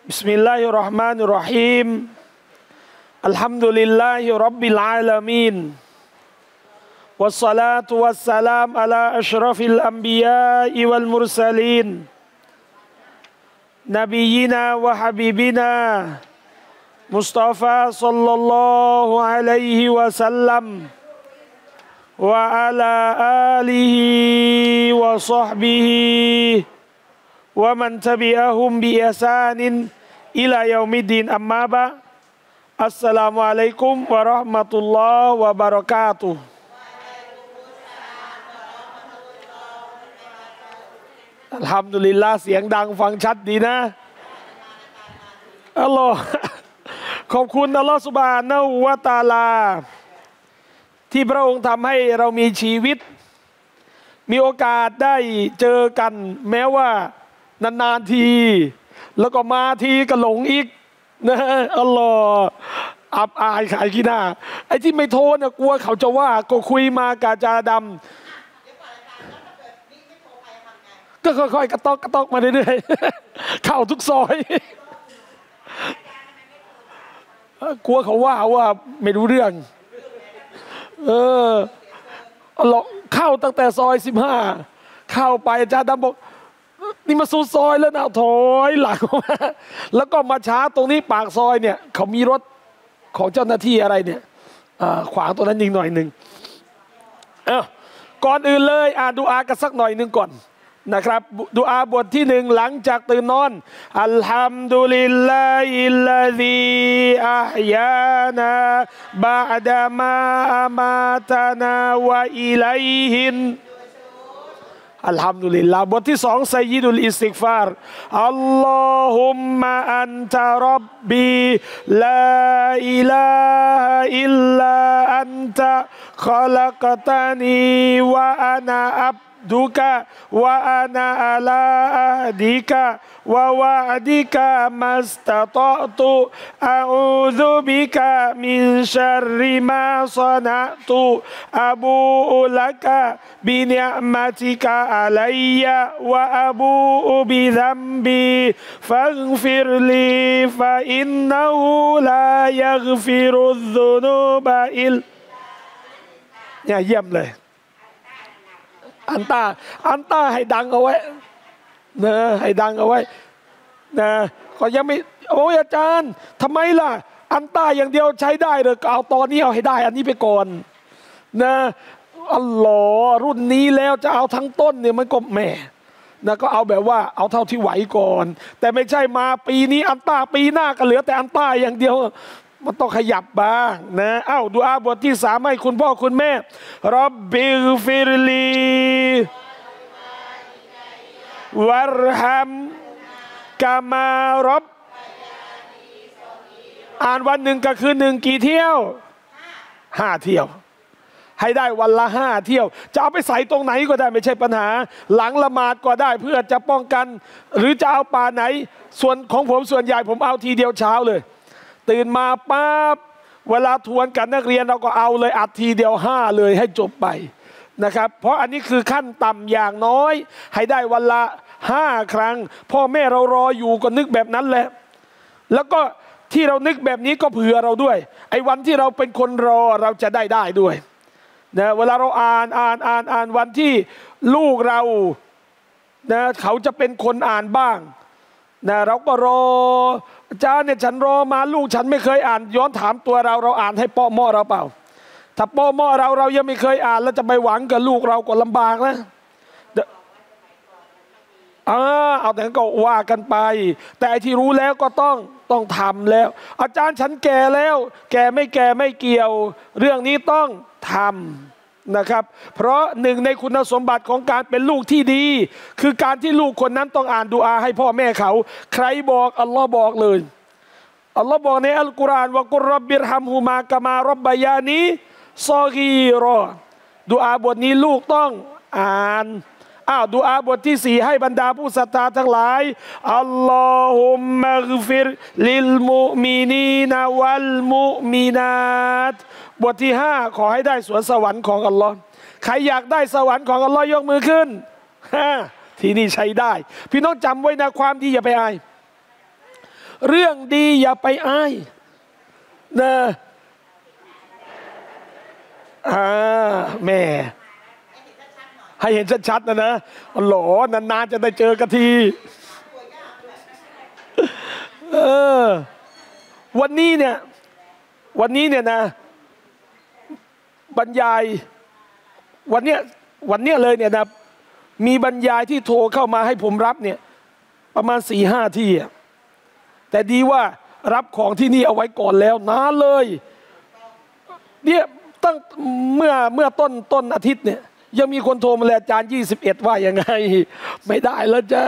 بسم الله الرحمن الرحيم الحمد لله رب العالمين والصلاة والسلام على أشرف الأنبياء والمرسلين نبينا وحبيبنا مصطفى صلى الله عليه وسلم وعلى آله وصحبه ومن تبعهم بإحسان إلى يوم الدين أما بعد السلام عليكم ورحمة الله وبركاتهอัลฮัมดุลิลลาห์เสียงดังฟังชัดดีนะอัลลอฮ์ขอบคุณอัลลอฮ์ซุบฮานะฮูวะตะอาลาที่พระองค์ทำให้เรามีชีวิตมีโอกาสได้เจอกันแม้ว่านานๆทีแล้วก็มาทีก็หลงอีกนะอัลลอฮ์อับอายขายขี้หน้าไอ้ที่ไม่โทรเนี่ยกลัวเขาจะว่าก็คุยมากาจาดำก็ค่อยๆกระตอกมาเรื่อยๆเข้าทุกซอยกลัวเขาว่าไม่รู้เรื่องเราเข้าตั้งแต่ซอย15เข้าไปอาจารย์ดำบอกนี่มาสู่ซอยแล้วนะถอยหลังมาแล้วก็มาช้าตรงนี้ปากซอยเนี่ยเขามีรถของเจ้าหน้าที่อะไรเนี่ยขวางตัวนั้นยิงหน่อยหนึ่งก่อนอื่นเลยอ่านดุอากันสักหน่อยหนึ่งก่อนนะครับดุอาบทที่หนึ่งหลังจากตื่นนอนอัลฮัมดุลิลลาฮิลลาซีอะฮยานาบะอ์ดะมาอะมาตานาวะอิลัยฮินอัลฮัมดุลิลลาห์บทที่สองไซยิดุลอิสติฆฟารอัลลอฮุมมะอันตะรับบีลาอิลาฮะอิลลาอันตะขอลักตานีวะอานาอับดุกะวะอานาอัลาอัดิกะวะวะดิกะมัสตะตอตุอะอูซุบิกะมินชัรริมาซอนะตุอะบูอุลักะบินิอ์มะติกะอะลัยยะวะอะบูอุบิซัมบีฟัฆฟิรลีฟะอินนะฮูลายัฆฟิรุซซุนูบะอิลเนี่ยเยี่ยมเลยอันต้าให้ดังเอาไว้นะให้ดังเอาไว้นะก็ยังไม่โอ้ยอาจารย์ทำไมล่ะอันต้าอย่างเดียวใช้ได้เลยเอาตอนนี้เอาให้ได้อันนี้ไปก่อนนะอัลลอฮ์รุ่นนี้แล้วจะเอาทั้งต้นเนี่ยมันก็แหม่นะก็เอาแบบว่าเอาเท่าที่ไหวก่อนแต่ไม่ใช่มาปีนี้อันต้าปีหน้าก็เหลือแต่อันต้าอย่างเดียวมันต้องขยับบ้างนะดุอาบทที่สามให้คุณพ่อคุณแม่ร็อบบิฆฟิรลีวัรฮัมกามาร็อบอ่านวันหนึ่งก็คือหนึ่งกี่เที่ยว5 เที่ยวให้ได้วันละ5 เที่ยวจะเอาไปใส่ตรงไหนก็ได้ไม่ใช่ปัญหาหลังละหมาดก็ได้เพื่อจะป้องกันหรือจะเอาป่าไหนส่วนของผมส่วนใหญ่ผมเอาทีเดียวเช้าเลยตื่นมาปั๊บเวลาทวนกันนักเรียนเราก็เอาเลยอัดทีเดียว5เลยให้จบไปนะครับเพราะอันนี้คือขั้นต่ำอย่างน้อยให้ได้วันละ5 ครั้งพ่อแม่เรารออยู่ก็นึกแบบนั้นแหละแล้วก็ที่เรานึกแบบนี้ก็เผื่อเราด้วยไอ้วันที่เราเป็นคนรอเราจะได้ด้วยนะเวลาเราอ่านวันที่ลูกเรานะเขาจะเป็นคนอ่านบ้างนะเราก็รออาจารย์เนี่ยฉันรอมาลูกฉันไม่เคยอ่านย้อนถามตัวเราอ่านให้ป้อหม้อเราเปล่าถ้าป้อหม้อเรายังไม่เคยอ่านแล้วจะไปหวังกับลูกเราก็ลำบากนะเอาแต่ก็ว่ากันไปแต่ที่รู้แล้วก็ต้องทำแล้วอาจารย์ฉันแก่แล้วแก่ไม่เกี่ยวเรื่องนี้ต้องทำนะครับเพราะหนึ่งในคุณสมบัติของการเป็นลูกที่ดีคือการที่ลูกคนนั้นต้องอ่านดุอาให้พ่อแม่เขาใครบอกอัลลอฮ์บอกเลยอัลลอฮ์บอกในอัลกุรอานว่ากุรร็อบบิรฮัมฮูมากะมาร็อบบะยานีซอกีรอดุอาบทนี้ลูกต้องอ่านดุอาบทที่4ให้บรรดาผู้ศรัทธาทั้งหลายอัลลอฮุมมัฆฟิรลิลมุมินีนวัลมุมินาตบทที่5ขอให้ได้สวนสวรรค์ของอัลลอฮ์ใครอยากได้สวรรค์ของอัลลอฮ์ยกมือขึ้นที่นี่ใช้ได้พี่น้องจำไว้นะความดีอย่าไปอายเรื่องดีอย่าไปอายนะแม่ให้เห็นชัดๆนะหลอนานๆจะได้เจอกันทีวันนี้เนี่ยนะบรรยายวันเนี้ยเลยเนี่ยนะมีบรรยายที่โทรเข้ามาให้ผมรับเนี่ยประมาณ 4-5 ที่แต่ดีว่ารับของที่นี่เอาไว้ก่อนแล้วนานเลยเนี่ยตั้งเมื่อต้นอาทิตย์เนี่ยยังมีคนโทรมาเลยอาจารย์21ว่ายังไงไม่ได้แล้วจ้า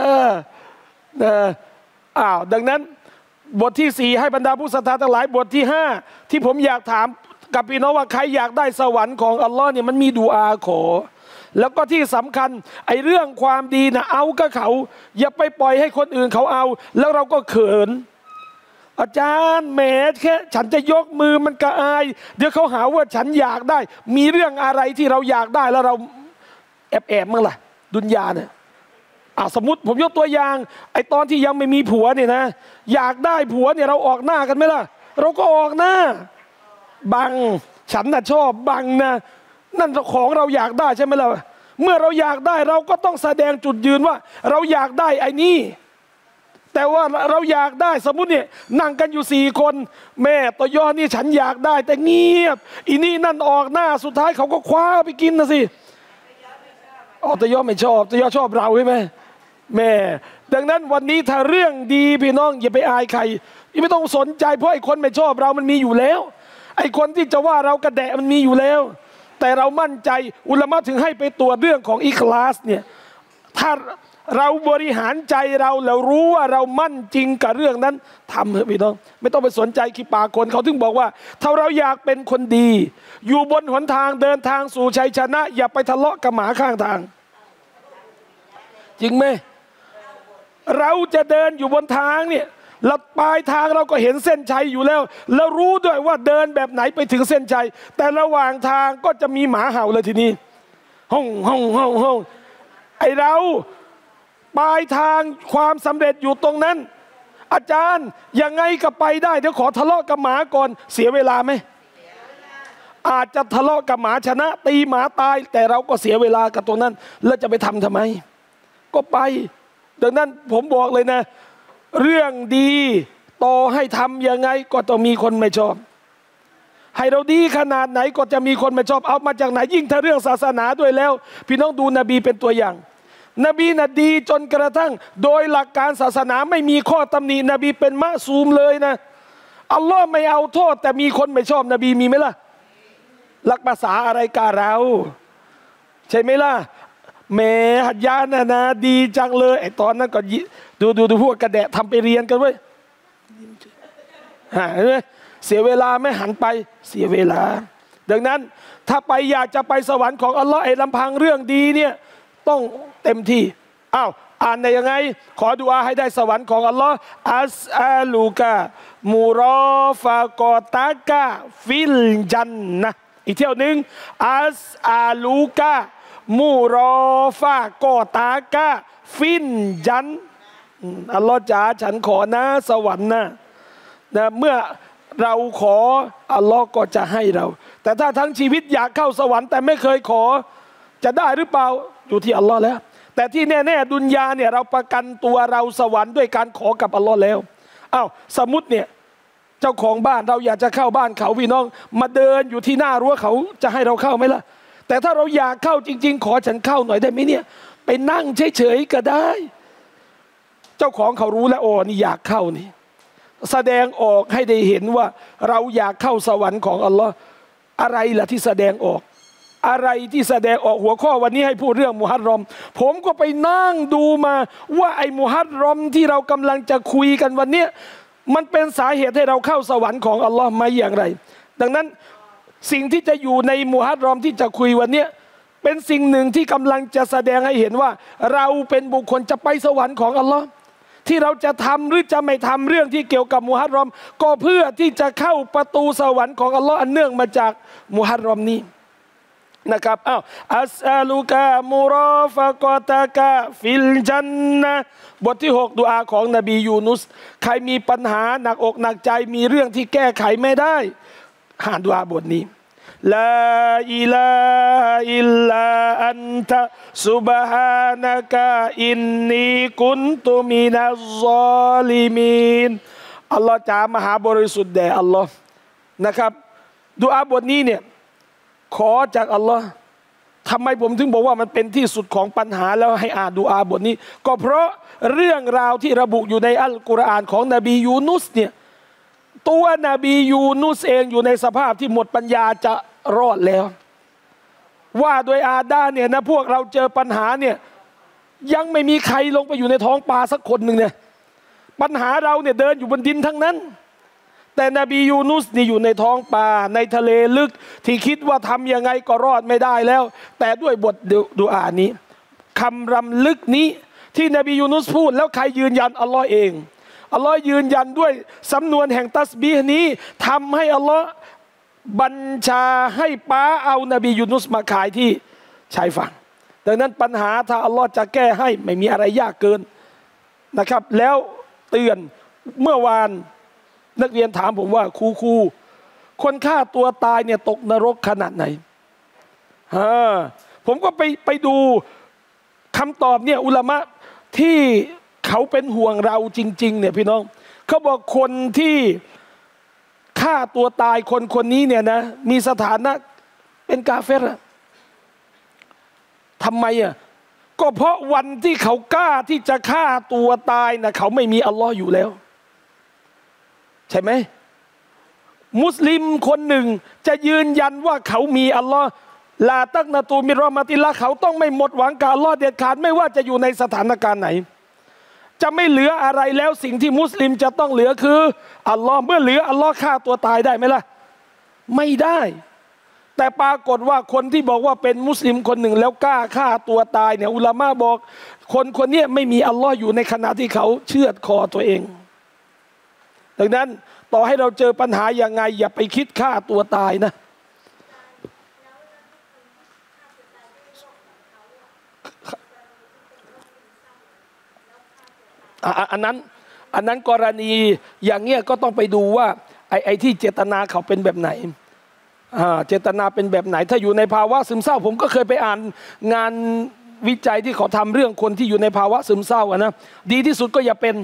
ดังนั้นบทที่4ให้บรรดาผู้ศรัทธาทั้งหลายบทที่5ที่ผมอยากถามกับพี่น้องว่าใครอยากได้สวรรค์ของอัลลอฮ์เนี่ยมันมีดุอาขอแล้วก็ที่สำคัญไอ้เรื่องความดีนะเอาก็เขาอย่าไปปล่อยให้คนอื่นเขาเอาแล้วเราก็เขินอาจารย์แหมแค่ฉันจะยกมือมันก็อายเดี๋ยวเขาหาว่าฉันอยากได้มีเรื่องอะไรที่เราอยากได้แล้วเราแอบมั้งล่ะดุนยาเนี่ยสมมติผมยกตัวอย่างไอ้ตอนที่ยังไม่มีผัวเนี่ยนะอยากได้ผัวเนี่ยเราออกหน้ากันไหมล่ะเราก็ออกหน้าบังฉันน่ะชอบบังนะนั่นของเราอยากได้ใช่ไหมล่ะเมื่อเราอยากได้เราก็ต้องแสดงจุดยืนว่าเราอยากได้ไอ้นี่แต่ว่าเราอยากได้สมมุติเนี่ยนั่งกันอยู่4 คนแม่ตัวยอนี่ฉันอยากได้แต่เงียบอีนี่นั่นออกหน้าสุดท้ายเขาก็คว้าไปกินนะสิตัวยอไม่ชอบตัวยอชอบเราใช่ไหมแม่ดังนั้นวันนี้ถ้าเรื่องดีพี่น้องอย่าไปอายใครไม่ต้องสนใจเพราะไอ้คนไม่ชอบเรามันมีอยู่แล้วไอ้คนที่จะว่าเรากระแดะมันมีอยู่แล้วแต่เรามั่นใจอุลามะถึงให้ไปตรวจเรื่องของอิคลาสเนี่ยถ้าเราบริหารใจเราแล้วรู้ว่าเรามั่นจริงกับเรื่องนั้นทำเถอะพี่น้องไม่ต้องไปสนใจขี้ปากคนเขาถึงบอกว่าถ้าเราอยากเป็นคนดีอยู่บนหนทางเดินทางสู่ชัยชนะอย่าไปทะเลาะกับหมาข้างทางจริงไหมเราจะเดินอยู่บนทางเนี่ยแล้วปลายทางเราก็เห็นเส้นชัยอยู่แล้วแล้วรู้ด้วยว่าเดินแบบไหนไปถึงเส้นชัยแต่ระหว่างทางก็จะมีหมาเห่าเลยทีนี้ห้องไอเราปลายทางความสำเร็จอยู่ตรงนั้นอาจารย์ยังไงก็ไปได้เดี๋ยวขอทะเลาะกับหมาก่อนเสียเวลาไหมอาจจะทะเลาะกับหมาชนะตีหมาตายแต่เราก็เสียเวลากับตรงนั้นแล้วจะไปทำไมก็ไปดังนั้นผมบอกเลยนะเรื่องดีต่อให้ทำยังไงก็ต้องมีคนไม่ชอบให้เราดีขนาดไหนก็จะมีคนไม่ชอบเอามาจากไหนยิ่งถ้าเรื่องศาสนาด้วยแล้วพี่น้องดูนบีเป็นตัวอย่างนบีน่ะดีจนกระทั่งโดยหลักการศาสนาไม่มีข้อตำหนินบีเป็นมะซูมเลยนะอัลลอฮ์ไม่เอาโทษแต่มีคนไม่ชอบนบีมีไหมล่ะหลักภาษาอะไรกับเราใช่ไหมล่ะแม่หัดยานะดีจังเลยไอ้ตอนนั้นก็ดูพวกกระแดะทำไปเรียนกันเว้ยเห็นไหมเสียเวลาไม่หันไปเสียเวลาดังนั้นถ้าไปอยากจะไปสวรรค์ของอัลลอฮ์ไอ้ลำพังเรื่องดีเนี่ยต้องเต็มที่อ่านได้ยังไงขอดุอาให้ได้สวรรค์ของอัลลอฮ์อัสอาลูกะมูรอฟากอตากะฟิลจันนะอีกเที่ยวหนึ่งอัสอาลูกะมูรอฟากอตากะฟินจันอัลลอฮ์จ๋าฉันขอนะสวรรค์นะเมื่อเราขออัลลอฮ์ก็จะให้เราแต่ถ้าทั้งชีวิตอยากเข้าสวรรค์แต่ไม่เคยขอจะได้หรือเปล่าอยู่ที่อัลลอฮ์แล้วแต่ที่แน่ๆดุนยาเนี่ยเราประกันตัวเราสวรรค์ด้วยการขอกับอัลลอฮ์แล้วสมมุติเนี่ยเจ้าของบ้านเราอยากจะเข้าบ้านเขาพี่น้องมาเดินอยู่ที่หน้ารั้วเขาจะให้เราเข้าไหมล่ะแต่ถ้าเราอยากเข้าจริงๆขอฉันเข้าหน่อยได้ไหมเนี่ยไปนั่งเฉยๆก็ได้เจ้าของเขารู้แล้วนี่อยากเข้านี่แสดงออกให้ได้เห็นว่าเราอยากเข้าสวรรค์ของอัลลอฮ์อะไรล่ะที่แสดงออกอะไรที่แสดงออกหัวข้อวันนี้ให้พูดเรื่องมุฮัรรอมผมก็ไปนั่งดูมาว่าไอ้มุฮัรรอมที่เรากำลังจะคุยกันวันนี้มันเป็นสาเหตุให้เราเข้าสวรรค์ของอัลลอฮ์มาอย่างไรดังนั้นสิ่งที่จะอยู่ในมุฮัรรอมที่จะคุยวันนี้เป็นสิ่งหนึ่งที่กำลังจะแสดงให้เห็นว่าเราเป็นบุคคลจะไปสวรรค์ของอัลลอฮ์ที่เราจะทำหรือจะไม่ทำเรื่องที่เกี่ยวกับมุฮัรรอมก็เพื่อที่จะเข้าประตูสวรรค์ของอัลลอฮ์อันเนื่องมาจากมุฮัรรอมนี้นะครับอ้าวอัสอัลุกะมุรอฟะกอตะกะฟิลจันนะบทที่6ดุอาของนบียูนุสใครมีปัญหาหนักอกหนักใจมีเรื่องที่แก้ไขไม่ได้อ่านดุอาบทนี้ลาอิลาอิลลาอันตะซุบฮานะกะอินนีกุนตุมินัซซอลิมีนอัลลอฮ์จ๋ามหาบริสุทธิ์แด่อัลลอฮ์นะครับดุอาบทนี้เนี่ยขอจากอัลลอฮ์ทำไมผมถึงบอกว่ามันเป็นที่สุดของปัญหาแล้วให้อ่านดุอาบทนี้ก็เพราะเรื่องราวที่ระบุอยู่ในอัลกุรอานของนบียูนุสเนี่ยตัวนบียูนุสเองอยู่ในสภาพที่หมดปัญญาจะรอดแล้วว่าโดยอาดาเนี่ยนะพวกเราเจอปัญหาเนี่ยยังไม่มีใครลงไปอยู่ในท้องปลาสักคนหนึ่งเนี่ยปัญหาเราเนี่ยเดินอยู่บนดินทั้งนั้นแต่นบียูนุสนี่อยู่ในท้องปลาในทะเลลึกที่คิดว่าทำยังไงก็รอดไม่ได้แล้วแต่ด้วยบทดุอานี้คำรำลึกนี้ที่นบียูนุสพูดแล้วใครยืนยันอัลลอฮ์เองอัลลอฮ์ยืนยันด้วยสำนวนแห่งตัสบีฮ์นี้ทำให้อัลลอฮ์บัญชาให้ป้าเอานบียูนุสมาขายที่ชายฝั่งดังนั้นปัญหาถ้าอัลลอฮ์จะแก้ให้ไม่มีอะไรยากเกินนะครับแล้วเตือนเมื่อวานนักเรียนถามผมว่าครูคนฆ่าตัวตายเนี่ยตกนรกขนาดไหนผมก็ไปดูคำตอบเนี่ยอุลามะที่เขาเป็นห่วงเราจริงๆเนี่ยพี่น้องเขาบอกคนที่ฆ่าตัวตายคนนี้เนี่ยนะมีสถานะเป็นกาเฟรทำไมอ่ะก็เพราะวันที่เขากล้าที่จะฆ่าตัวตายนะเขาไม่มีอัลลอฮ์อยู่แล้วใช่ไหมมุสลิมคนหนึ่งจะยืนยันว่าเขามีอัลลอฮ์ลาตักนะตูมิรอมาติลละเขาต้องไม่หมดหวังกับอัลลอฮ์เด็ดขาดไม่ว่าจะอยู่ในสถานการณ์ไหนจะไม่เหลืออะไรแล้วสิ่งที่มุสลิมจะต้องเหลือคืออัลลอฮ์เมื่อเหลืออัลลอฮ์ฆ่าตัวตายได้ไหมล่ะไม่ได้แต่ปรากฏว่าคนที่บอกว่าเป็นมุสลิมคนหนึ่งแล้วกล้าฆ่าตัวตายเนี่ยอุลามะบอกคนนี้ไม่มีอัลลอฮ์อยู่ในขณะที่เขาเชือดคอตัวเองดังนั้นต่อให้เราเจอปัญหาอย่างไงอย่าไปคิดฆ่าตัวตายนะอันนั้นกรณีอย่างเงี้ยก็ต้องไปดูว่าไอ้ที่เจตนาเขาเป็นแบบไหนเจตนาเป็นแบบไหนถ้าอยู่ในภาวะซึมเศร้าผมก็เคยไปอ่านงานวิจัยที่เขาทำเรื่องคนที่อยู่ในภาวะซึมเศร้านะดีที่สุดก็อย่าเป็น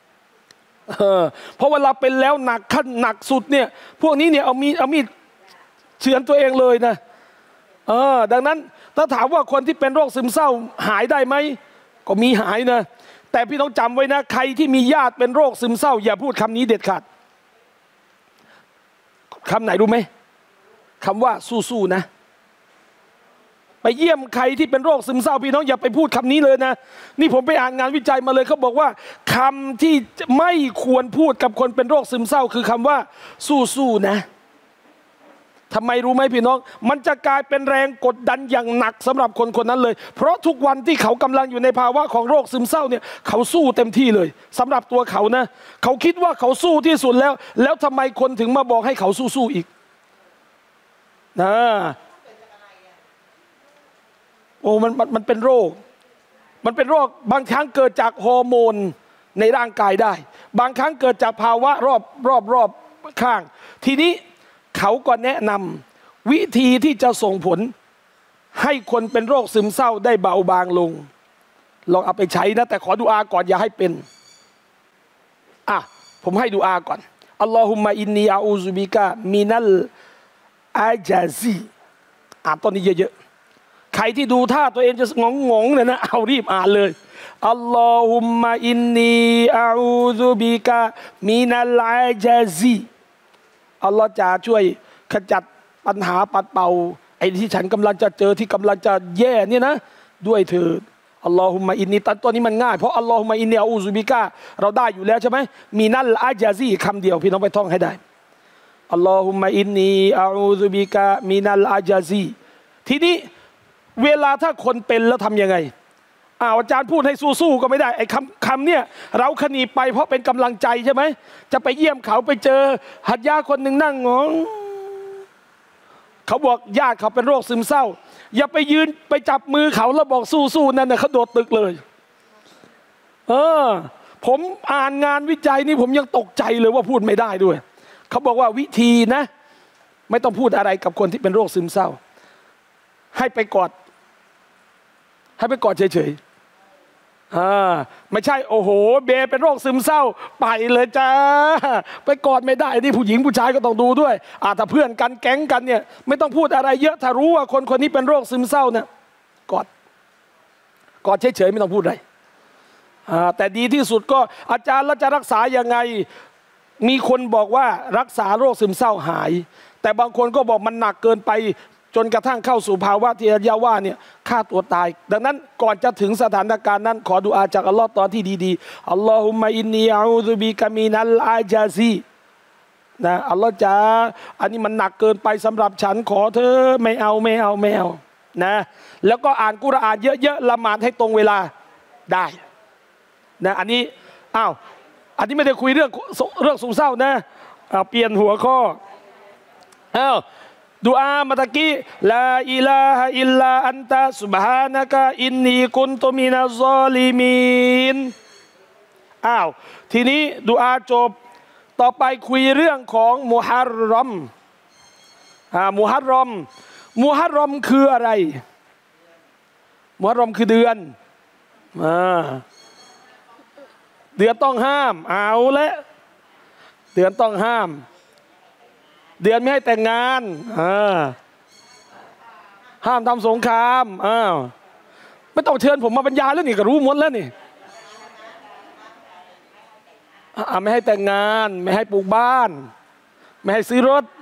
เพราะเวลาเป็นแล้วหนักขั้นหนักสุดเนี่ยพวกนี้เนี่ยเอามีดเฉือนตัวเองเลยนะดังนั้นถ้าถามว่าคนที่เป็นโรคซึมเศร้าหายได้ไหมก็มีหายนะแต่พี่ต้องจำไว้นะใครที่มีญาติเป็นโรคซึมเศร้าอย่าพูดคำนี้เด็ดขาดคำไหนรู้ไหมคำว่าสู้ๆนะไปเยี่ยมใครที่เป็นโรคซึมเศร้าพี่น้องอย่าไปพูดคำนี้เลยนะนี่ผมไปอ่านงานวิจัยมาเลยเขาบอกว่าคำที่ไม่ควรพูดกับคนเป็นโรคซึมเศร้าคือคำว่าสู้ๆนะทำไมรู้ไหมพี่น้องมันจะกลายเป็นแรงกดดันอย่างหนักสำหรับคนนั้นเลยเพราะทุกวันที่เขากำลังอยู่ในภาวะของโรคซึมเศร้าเนี่ยเขาสู้เต็มที่เลยสำหรับตัวเขานะเขาคิดว่าเขาสู้ที่สุดแล้วทำไมคนถึงมาบอกให้เขาสู้ๆอีกนะโอ้มันเป็นโรคมันเป็นโรคบางครั้งเกิดจากฮอร์โมนในร่างกายได้บางครั้งเกิดจากภาวะรอบข้างทีนี้เขาก็แนะนำวิธีที่จะส่งผลให้คนเป็นโรคซึมเศร้าได้เบาบางลงลองเอาไปใช้นะแต่ขอดุอาก่อนอย่าให้เป็นผมให้ดุอาก่อนอัลลอฮุมะอินนีอาอูซุบิกะมินัลอาจาซีตอนนี้เยอะๆใครที่ดูท่าตัวเองจะงงเนี่ยนะเอารีบอ่านเลยอัลลอฮุมะอินนีอาอูซุบิกะมินัลอาจาซีอัลลอฮ์จะช่วยขจัดปัญหาปัดเป่าไอ้ที่ฉันกำลังจะเจอที่กำลังจะแย่เนี่ยนะด้วยเถิดอัลลอฮุมะอินนีตัวนี้มันง่ายเพราะอัลลอฮุมะอินนีอาอูซุบิกะเราได้อยู่แล้วใช่ไหมมีนัลอาจาซีคำเดียวพี่น้องไปท่องให้ได้อัลลอฮุมะอินนีอาอูซุบิกะมินัลอาจาซีทีนี้เวลาถ้าคนเป็นแล้วทำยังไงอาจารย์พูดให้สู้ๆก็ไม่ได้ไอ้คำเนี่ยเราขนีไปเพราะเป็นกำลังใจใช่ไหมจะไปเยี่ยมเขาไปเจอหัดยาคนหนึ่งนั่งงงเขาบอกญาติเขาเป็นโรคซึมเศร้าอย่าไปยืนไปจับมือเขาแล้วบอกสู้ๆนั่นนะเขาโดดตึกเลยผมอ่านงานวิจัยนี่ผมยังตกใจเลยว่าพูดไม่ได้ด้วยเขาบอกว่าวิธีนะไม่ต้องพูดอะไรกับคนที่เป็นโรคซึมเศร้าให้ไปกอดเฉยๆไม่ใช่โอ้โหเบเป็นโรคซึมเศร้าไปเลยจ้าไปกอดไม่ได้นี่ผู้หญิงผู้ชายก็ต้องดูด้วยถ้าเพื่อนกันแก๊งกันเนี่ยไม่ต้องพูดอะไรเยอะถ้ารู้ว่าคนนี้เป็นโรคซึมเศร้าเนี่ยกอดเฉยๆไม่ต้องพูดอะไรแต่ดีที่สุดก็อาจารย์แล้วจะรักษายังไงมีคนบอกว่ารักษาโรคซึมเศร้าหายแต่บางคนก็บอกมันหนักเกินไปจนกระทั่งเข้าสู่ภาวะที่ยาว่าเนี่ยฆ่าตัวตายดังนั้นก่อนจะถึงสถานการณ์นั้นขอดุอาจากอัลลอฮ์ตอนที่ดีๆอัลลอฮุมะอินนีอะอูซุบิกะมินัลอาจาซีนะอัลลอฮ์จ๋าอันนี้มันหนักเกินไปสำหรับฉันขอเธอไม่เอานะแล้วก็อ่านกุรอานเยอะๆละหมาดให้ตรงเวลาได้นะอันนี้อันนี้ไม่ได้คุยเรื่องซึมเศร้านะเปลี่ยนหัวข้อดุอามาตะกี้ลาอิลาฮะอิลลาอันตะซุบฮานะกะอินนีกุนตุมินัซซอลิมีนทีนี้ดุอาจบต่อไปคุยเรื่องของมุฮัรรอมมุฮัรรอมคืออะไรมุฮัรรอมคือเดือนเดือนต้องห้ามเอาละเดือนต้องห้ามเดือนไม่ให้แต่งงานห้ามทำสงครามไม่ต้องเชิญผมมาบรรยายแล้วนี่ก็รู้หมดแล้วนี่ไม่ให้แต่งงานไม่ให้ปลูกบ้านไม่ให้ซื้อรถ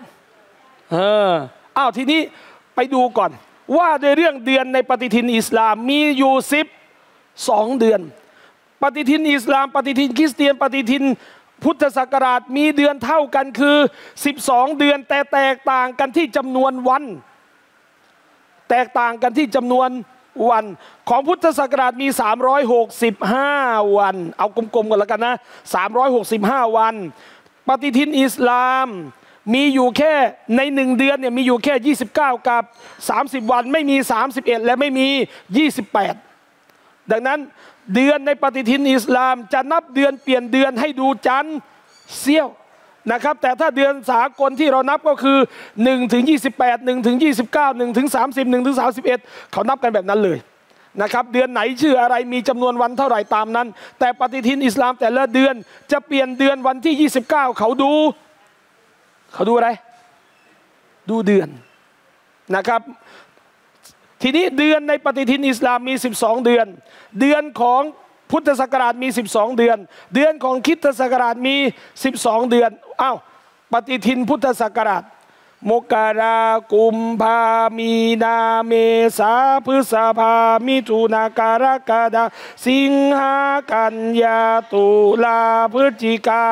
ทีนี้ไปดูก่อนว่าในเรื่องเดือนในปฏิทินอิสลามมีอยู่12 เดือนปฏิทินอิสลามปฏิทินคริสเตียนปฏิทินพุทธศักราชมีเดือนเท่ากันคือ12 เดือนแต่แตกต่างกันที่จำนวนวันแตกต่างกันที่จำนวนวันของพุทธศักราชมี365วันเอากลมๆกันแล้วกันนะ365วันปฏิทินอิสลามมีอยู่แค่ใน1 เดือนเนี่ยมีอยู่แค่29กับ30วันไม่มี31และไม่มี28ดังนั้นเดือนในปฏิทินอิสลามจะนับเดือนเปลี่ยนเดือนให้ดูจันทร์เสี้ยวนะครับแต่ถ้าเดือนสากลที่เรานับก็คือ1 ถึง 28 1 ถึง 29 1 ถึง 30 1 ถึง 31เขานับกันแบบนั้นเลยนะครับเดือนไหนชื่ออะไรมีจำนวนวันเท่าไหร่ตามนั้นแต่ปฏิทินอิสลามแต่ละเดือนจะเปลี่ยนเดือนวันที่29เขาดูอะไรดูเดือนนะครับทีนี้เดือนในปฏิทินอิสลามมี12 เดือนเดือนของพุทธศักราชมี12 เดือนเดือนของคริสตศักราชมี12 เดือนปฏิทินพุทธศักราชมกรากุมภามีนาเมษาพฤษภามิถุนากรกฎาสิงหากันยาตุลาพฤศจิกา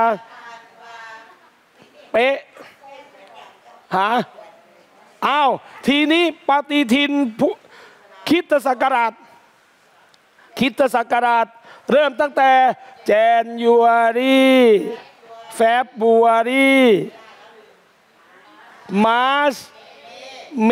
เป๊ะทีนี้ปฏิทินคริสตศักราชเริ่มตั้งแต่เจนยูอารีเฟบรุอารีมาร์ชเม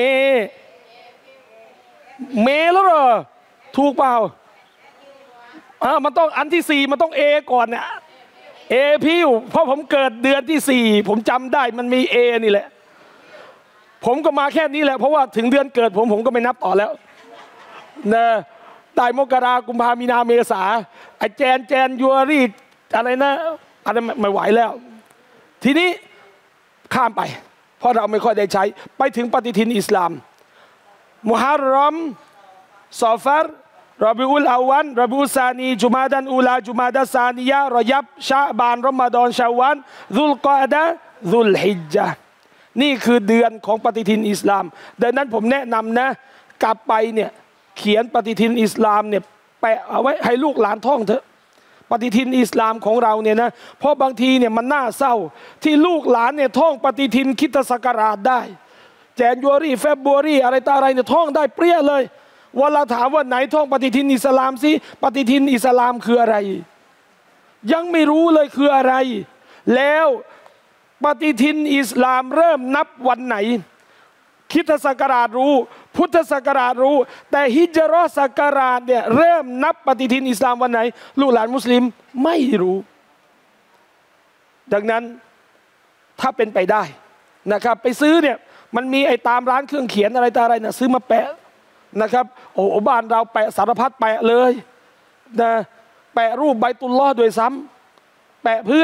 แล้วเหรอถูกเปล่ามันต้องอันที่4มันต้องเอก่อนเนี่ยเอพิวเพราะผมเกิดเดือนที่4ผมจำได้มันมีเอนี่แหละผมก็มาแค่นี้แหละเพราะว่าถึงเดือนเกิดผมก็ไม่นับต่อแล้วนะได้มกรากุมภามีนาเมษาไอเจนยูอารีอะไรนะอะไรไม่ไหวแล้วทีนี้ข้ามไปเพราะเราไม่ค่อยได้ใช้ไปถึงปฏิทินอิสลามมุฮัรรอมซอฟัรรอบิอุลอาวันรอบิอุซานีจุมาดันอูลาจุมาดะซานียะรอยับชะบานรอมฎอนชาววันซุลกอดะซุลฮิจญะห์นี่คือเดือนของปฏิทินอิสลามดังนั้นผมแนะนำนะกลับไปเนี่ยเขียนปฏิทินอิสลามเนี่ยแปะเอาไว้ให้ลูกหลานท่องเถอะปฏิทินอิสลามของเราเนี่ยนะเพราะบางทีเนี่ยมันน่าเศร้าที่ลูกหลานเนี่ยท่องปฏิทินคริสตศักราชได้เจนยูอารีเฟบรุอารีอะไรต่ออะไรเนี่ยท่องได้เปรี้ยเลยเวลาถามว่าไหนท่องปฏิทินอิสลามสิปฏิทินอิสลามคืออะไรยังไม่รู้เลยคืออะไรแล้วปฏิทินอิสลามเริ่มนับวันไหนคริสตศักราชรู้พุทธศักราชรู้แต่ฮิจเราะห์ศักราชเนี่ยเริ่มนับปฏิทินอิสลามวันไหนลูกหลานมุสลิมไม่รู้ดังนั้นถ้าเป็นไปได้นะครับไปซื้อเนี่ยมันมีไอ้ตามร้านเครื่องเขียนอะไรต่ออะไรนะซื้อมาแปะนะครับโอ้บ้านเราแปะสารพัดแปะเลยนะแปะรูปใบตุลลอฮ์ด้วยซ้ำแปะเพื่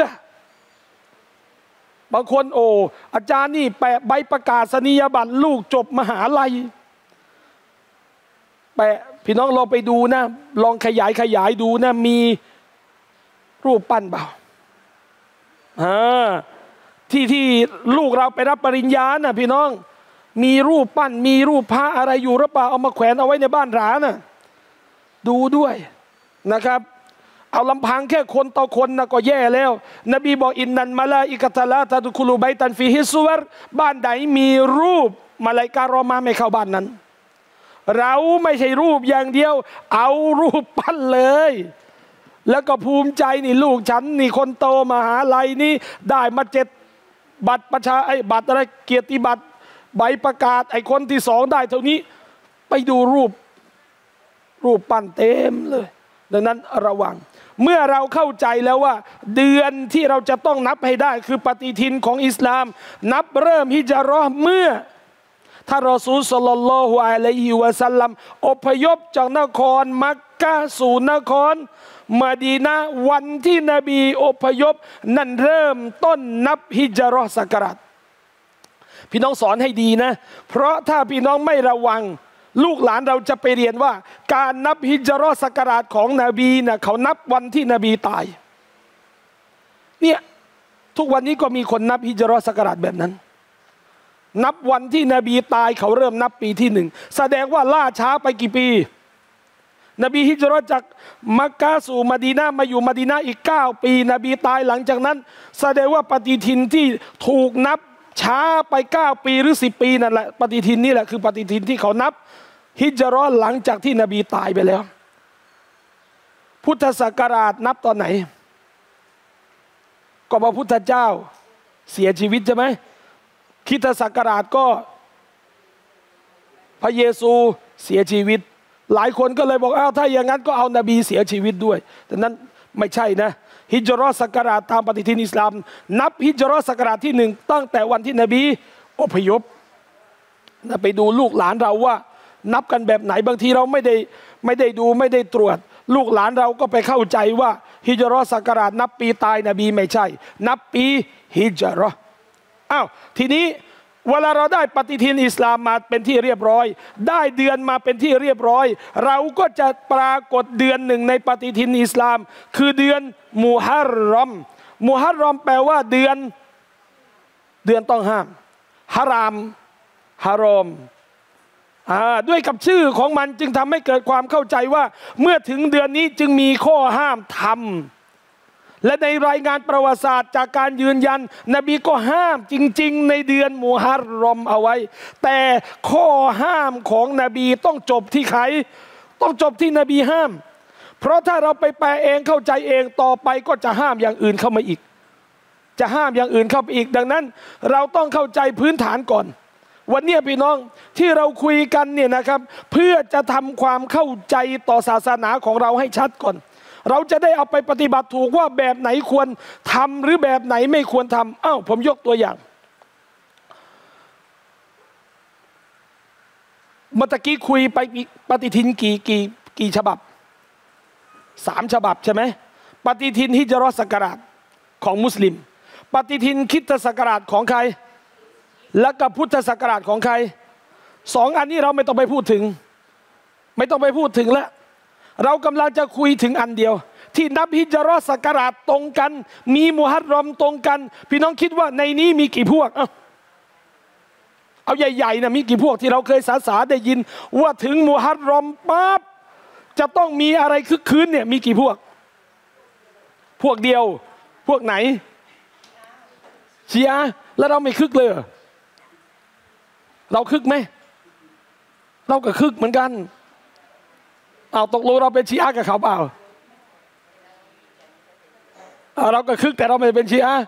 อบางคนโอ้อาจารย์นี่แปะใบประกาศนียบัตรลูกจบมหาลัยแปะพี่น้องลองไปดูนะลองขยายดูนะมีรูปปั้นเปล่าที่ลูกเราไปรับปริญญานะพี่น้องมีรูปปั้นมีรูปพระอะไรอยู่หรือเปล่าเอามาแขวนเอาไว้ในบ้านร้านนะดูด้วยนะครับเอาลำพังแค่คนต่อคนนะก็แย่แล้วนบีบอกอินนันมาลาอิกะตะลาตะดุคุลูไบตันฟีฮิสวรบ้านใดมีรูปมาลาอิกะฮ์รอมาไม่เข้าบ้านนั้นเราไม่ใช่รูปอย่างเดียวเอารูปปั้นเลยแล้วก็ภูมิใจนี่ลูกฉันนี่คนโตมหาลัยนี่ได้มา7บัตรประชาบัตรอะไรเกียรติบัตรใบประกาศคนที่2ได้เท่านี้ไปดูรูปปั้นเต็มเลยดังนั้นระวังเมื่อเราเข้าใจแล้วว่าเดือนที่เราจะต้องนับให้ได้คือปฏิทินของอิสลามนับเริ่มฮิจเราะห์เมื่อท่านรอซูลศ็อลลัลลอฮุอะลัยฮิวะซัลลัมอพยพจากนครมักกะฮ์สู่นครมะดีนะห์วันที่นบีอพยพนั่นเริ่มต้นนับฮิจเราะห์ศักราชพี่น้องสอนให้ดีนะเพราะถ้าพี่น้องไม่ระวังลูกหลานเราจะไปเรียนว่าการนับฮิจเราะห์ศักราชของนบีนะเขานับวันที่นบีตายเนี่ยทุกวันนี้ก็มีคนนับฮิจเราะห์ศักราชแบบนั้นนับวันที่นบีตายเขาเริ่มนับปีที่1แสดงว่าล่าช้าไปกี่ปีนบีฮิจเราะห์จากมักกะฮ์สู่มะดีนะห์มาอยู่มะดีนะห์อีก9ปีนบีตายหลังจากนั้นแสดงว่าปฏิทินที่ถูกนับช้าไป9ปีหรือ10ปีนั่นแหละปฏิทินนี่แหละคือปฏิทินที่เขานับฮิจเราะห์หลังจากที่นบีตายไปแล้วพุทธศักราชนับตอนไหนก็พระพุทธเจ้าเสียชีวิตใช่ไหมคริสตศักราชก็พระเยซูเสียชีวิตหลายคนก็เลยบอกถ้าอย่างนั้นก็เอานบีเสียชีวิตด้วยแต่นั้นไม่ใช่นะฮิจเราะห์ศักราชตามปฏิทินอิสลามนับฮิจเราะห์ศักราชที่1ตั้งแต่วันที่นบีอพยพไปดูลูกหลานเราว่านับกันแบบไหนบางทีเราไม่ได้ดูไม่ได้ตรวจลูกหลานเราก็ไปเข้าใจว่าฮิจเราะห์ศักราชนับปีตายนบีไม่ใช่นับปีฮิจเราะห์ทีนี้เวลาเราได้ปฏิทินอิสลามมาเป็นที่เรียบร้อยได้เดือนมาเป็นที่เรียบร้อยเราก็จะปรากฏเดือนหนึ่งในปฏิทินอิสลามคือเดือนมุฮัรรอมมุฮัรรอมแปลว่าเดือนต้องห้ามฮารามฮารอมด้วยกับชื่อของมันจึงทำให้เกิดความเข้าใจว่าเมื่อถึงเดือนนี้จึงมีข้อห้ามทำและในรายงานประวัติศาสตร์จากการยืนยันนบีก็ห้ามจริงๆในเดือนมุฮัรรอมเอาไว้แต่ข้อห้ามของนบีต้องจบที่ใครต้องจบที่นบีห้ามเพราะถ้าเราไปแปลเองเข้าใจเองต่อไปก็จะห้ามอย่างอื่นเข้ามาอีกจะห้ามอย่างอื่นเข้าไปอีกดังนั้นเราต้องเข้าใจพื้นฐานก่อนวันนี้พี่น้องที่เราคุยกันเนี่ยนะครับเพื่อจะทำความเข้าใจต่อศาสนาของเราให้ชัดก่อนเราจะได้เอาไปปฏิบัติถูกว่าแบบไหนควรทำหรือแบบไหนไม่ควรทำผมยกตัวอย่างเมื่อกี้คุยไปปฏิทินกี่ฉบับ3ฉบับใช่ไหมปฏิทินฮิจเราะห์ศักราชของมุสลิมปฏิทินคริสตศักราชของใครและกับพุทธศักราชของใคร2อันนี้เราไม่ต้องไปพูดถึงแล้วเรากำลังจะคุยถึงอันเดียวที่นับฮิจเราะห์ศักราชตรงกันมีมุฮัรรอมตรงกันพี่น้องคิดว่าในนี้มีกี่พวกเอาใหญ่ๆนะมีกี่พวกที่เราเคยสาได้ยินว่าถึงมุฮัรรอมปั๊บจะต้องมีอะไรคึกคืนเนี่ยมีกี่พวกเดียวพวกไหนชีอะห์แล้วเราไม่คึกเลยเราคึกไหมเราก็คึกเหมือนกันตกลงเราเป็นชีอะห์กับเขาเปล่าเราก็คึกแต่เราไม่เป็นชีอะห์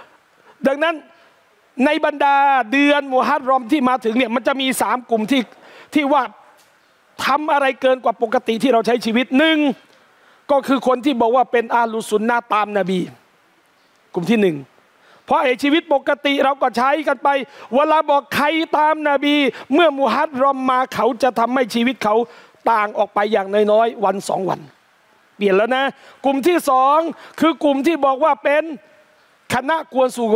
ดังนั้นในบรรดาเดือนมุฮัรรอมที่มาถึงเนี่ยมันจะมี3กลุ่มที่ว่าทำอะไรเกินกว่าปกติที่เราใช้ชีวิตหนึ่งก็คือคนที่บอกว่าเป็นอาลุสุนนะตามนบีกลุ่มที่หนึ่งเพราะไอ้ชีวิตปกติเราก็ใช้กันไปเวลาบอกใครตามนบีเมื่อมุฮัรรอมมาเขาจะทำให้ชีวิตเขาต่างออกไปอย่างน้อยๆวันสองวันเปลี่ยนแล้วนะกลุ่มที่สองคือกลุ่มที่บอกว่าเป็นคณะกวนซูโก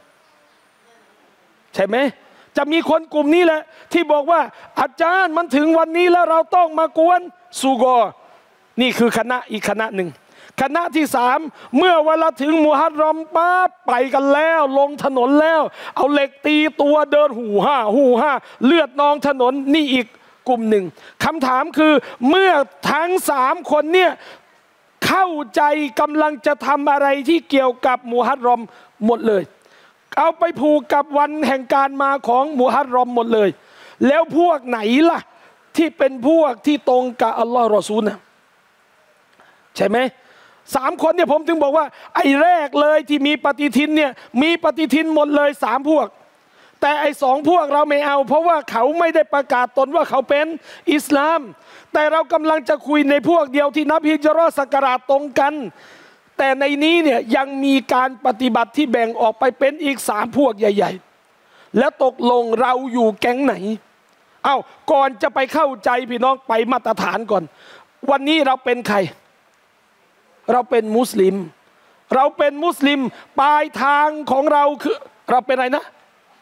ใช่ไหมจะมีคนกลุ่มนี้แหละที่บอกว่าอาจารย์มันถึงวันนี้แล้วเราต้องมากวนซูโกนี่คือคณะอีกคณะหนึ่งคณะที่สามเมื่อเวลาถึงมุฮัรรอมปั๊บไปกันแล้วลงถนนแล้วเอาเหล็กตีตัวเดินหูห้าเลือดนองถนนนี่อีกกลุ่มหนึ่งคำถามคือเมื่อทั้งสามคนเนี่ยเข้าใจกำลังจะทำอะไรที่เกี่ยวกับมุฮัรรอมหมดเลยเอาไปผูกกับวันแห่งการมาของมุฮัรรอมหมดเลยแล้วพวกไหนล่ะที่เป็นพวกที่ตรงกับอัลลอฮ์รอซูลนะใช่ไหมสามคนเนี่ยผมถึงบอกว่าไอ้แรกเลยที่มีปฏิทินเนี่ยมีปฏิทินหมดเลยสามพวกแต่ไอ้สองพวกเราไม่เอาเพราะว่าเขาไม่ได้ประกาศตนว่าเขาเป็นอิสลามแต่เรากำลังจะคุยในพวกเดียวที่นับฮิจเราะห์ศักราชตรงกันแต่ในนี้เนี่ยยังมีการปฏิบัติที่แบ่งออกไปเป็นอีกสามพวกใหญ่ๆแล้วตกลงเราอยู่แก๊งไหนก่อนจะไปเข้าใจพี่น้องไปมาตรฐานก่อนวันนี้เราเป็นใครเราเป็นมุสลิมเราเป็นมุสลิมปลายทางของเราคือเราเป็นอะไรนะ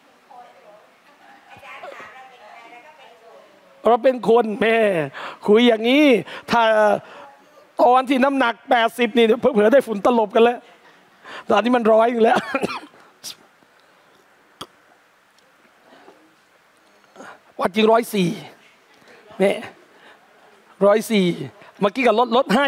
เราเป็นคนแม่คุยอย่างนี้ถ้าตอนที่น้ำหนัก80นี่เผื่อได้ฝุ่นตลบกันแล้วตอนนี้มัน100อยู่แล้ววัดจริง104เนี่ย104เมื่อกี้ก็ลดให้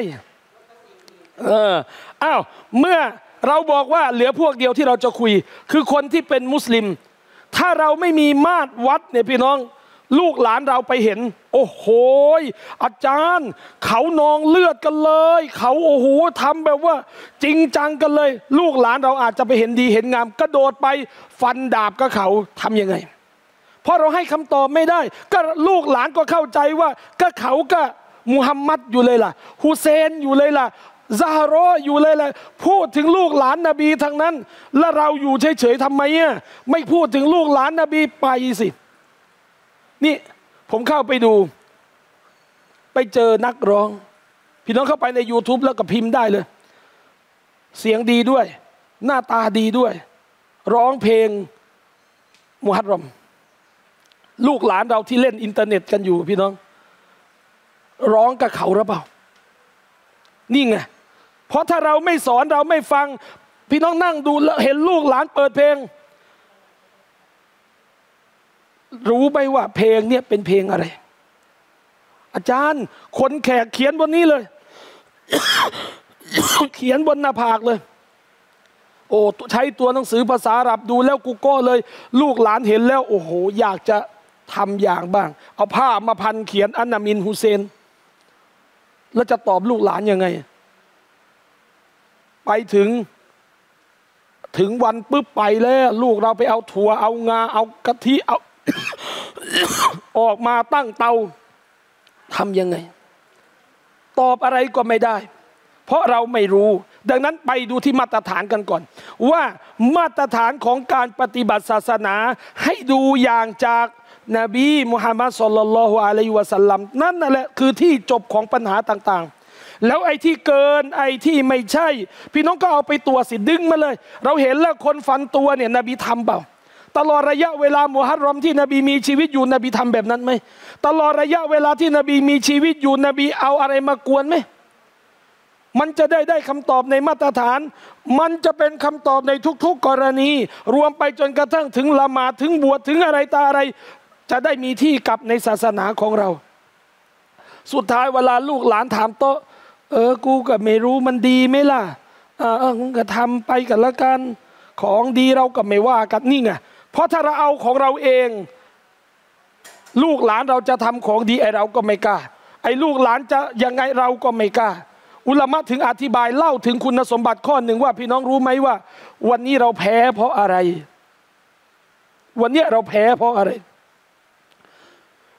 เมื่อเราบอกว่าเหลือพวกเดียวที่เราจะคุยคือคนที่เป็นมุสลิมถ้าเราไม่มีมาตรวัดเนี่ยพี่น้องลูกหลานเราไปเห็นโอ้โหอาจารย์เขานองเลือดกันเลยเขาโอ้โหทำแบบว่าจริงจังกันเลยลูกหลานเราอาจจะไปเห็นดีเห็นงามกระโดดไปฟันดาบกับเขาทำยังไงเพราะเราให้คำตอบไม่ได้ก็ลูกหลานก็เข้าใจว่าก็เขาก็มุฮัมมัดอยู่เลยล่ะฮุเซนอยู่เลยล่ะซาฮาโรอยู่เลยล่ะพูดถึงลูกหลานนบีทั้งนั้นแล้วเราอยู่เฉยๆทำไมไม่พูดถึงลูกหลานนบีไปสินี่ผมเข้าไปดูไปเจอนักร้องพี่น้องเข้าไปใน YouTube แล้วก็พิมพ์ได้เลยเสียงดีด้วยหน้าตาดีด้วยร้องเพลงมุฮัรรอมลูกหลานเราที่เล่นอินเทอร์เน็ตกันอยู่พี่น้องร้องกับเขาหรือเปล่านี่ไงเพราะถ้าเราไม่สอนเราไม่ฟังพี่น้องนั่งดูแล้วเห็นลูกหลานเปิดเพลงรู้ไหมว่าเพลงเนี่ยเป็นเพลงอะไรอาจารย์คนแขกเขียนบนนี้เลย เขียนบนหน้าผากเลยโอ้ใช้ตัวหนังสือภาษาอาหรับดูแล้วกูก็เลยลูกหลานเห็นแล้วโอ้โหอยากจะทำอย่างบ้างเอาผ้ามาพันเขียนอันนามินฮุเซนแล้วจะตอบลูกหลานยังไงไปถึงวันปุ๊บไปแล้วลูกเราไปเอาถั่วเอางาเอากะทิเอา ออกมาตั้งเตาทำยังไงตอบอะไรก็ไม่ได้เพราะเราไม่รู้ดังนั้นไปดูที่มาตรฐานกันก่อนว่ามาตรฐานของการปฏิบัติศาสนาให้ดูอย่างจากนบีมุฮัมมัดศ็อลลัลลอฮุอะลัยฮิวะซัลลัมนั่นแหละคือที่จบของปัญหาต่างๆแล้วไอ้ที่เกินไอ้ที่ไม่ใช่พี่น้องก็เอาไปตรวจสิดึงมาเลยเราเห็นแล้วคนฟันตัวเนี่ยนบีทำเปล่าตลอดระยะเวลามุฮัรรอมที่นบีมีชีวิตอยู่นบีทำแบบนั้นไหมตลอดระยะเวลาที่นบีมีชีวิตอยู่นบีเอาอะไรมากวนไหมมันจะได้คำตอบในมาตรฐานมันจะเป็นคำตอบในทุกๆกรณีรวมไปจนกระทั่งถึงละหมาดถึงบวชถึงอะไรตาอะไรจะได้มีที่กลับในศาสนาของเราสุดท้ายเวลาลูกหลานถามโตกูก็ไม่รู้มันดีไหมล่ะก็ทำไปกันละกันของดีเราก็ไม่ว่ากันนี่ไงเพราะถ้าเราเอาของเราเองลูกหลานเราจะทำของดีไอเราก็ไม่กล้าไอ้ลูกหลานจะยังไงเราก็ไม่กล้าอุลามะถึงอธิบายเล่าถึงคุณสมบัติข้อหนึ่งว่าพี่น้องรู้ไหมว่าวันนี้เราแพ้เพราะอะไรวันนี้เราแพ้เพราะอะไร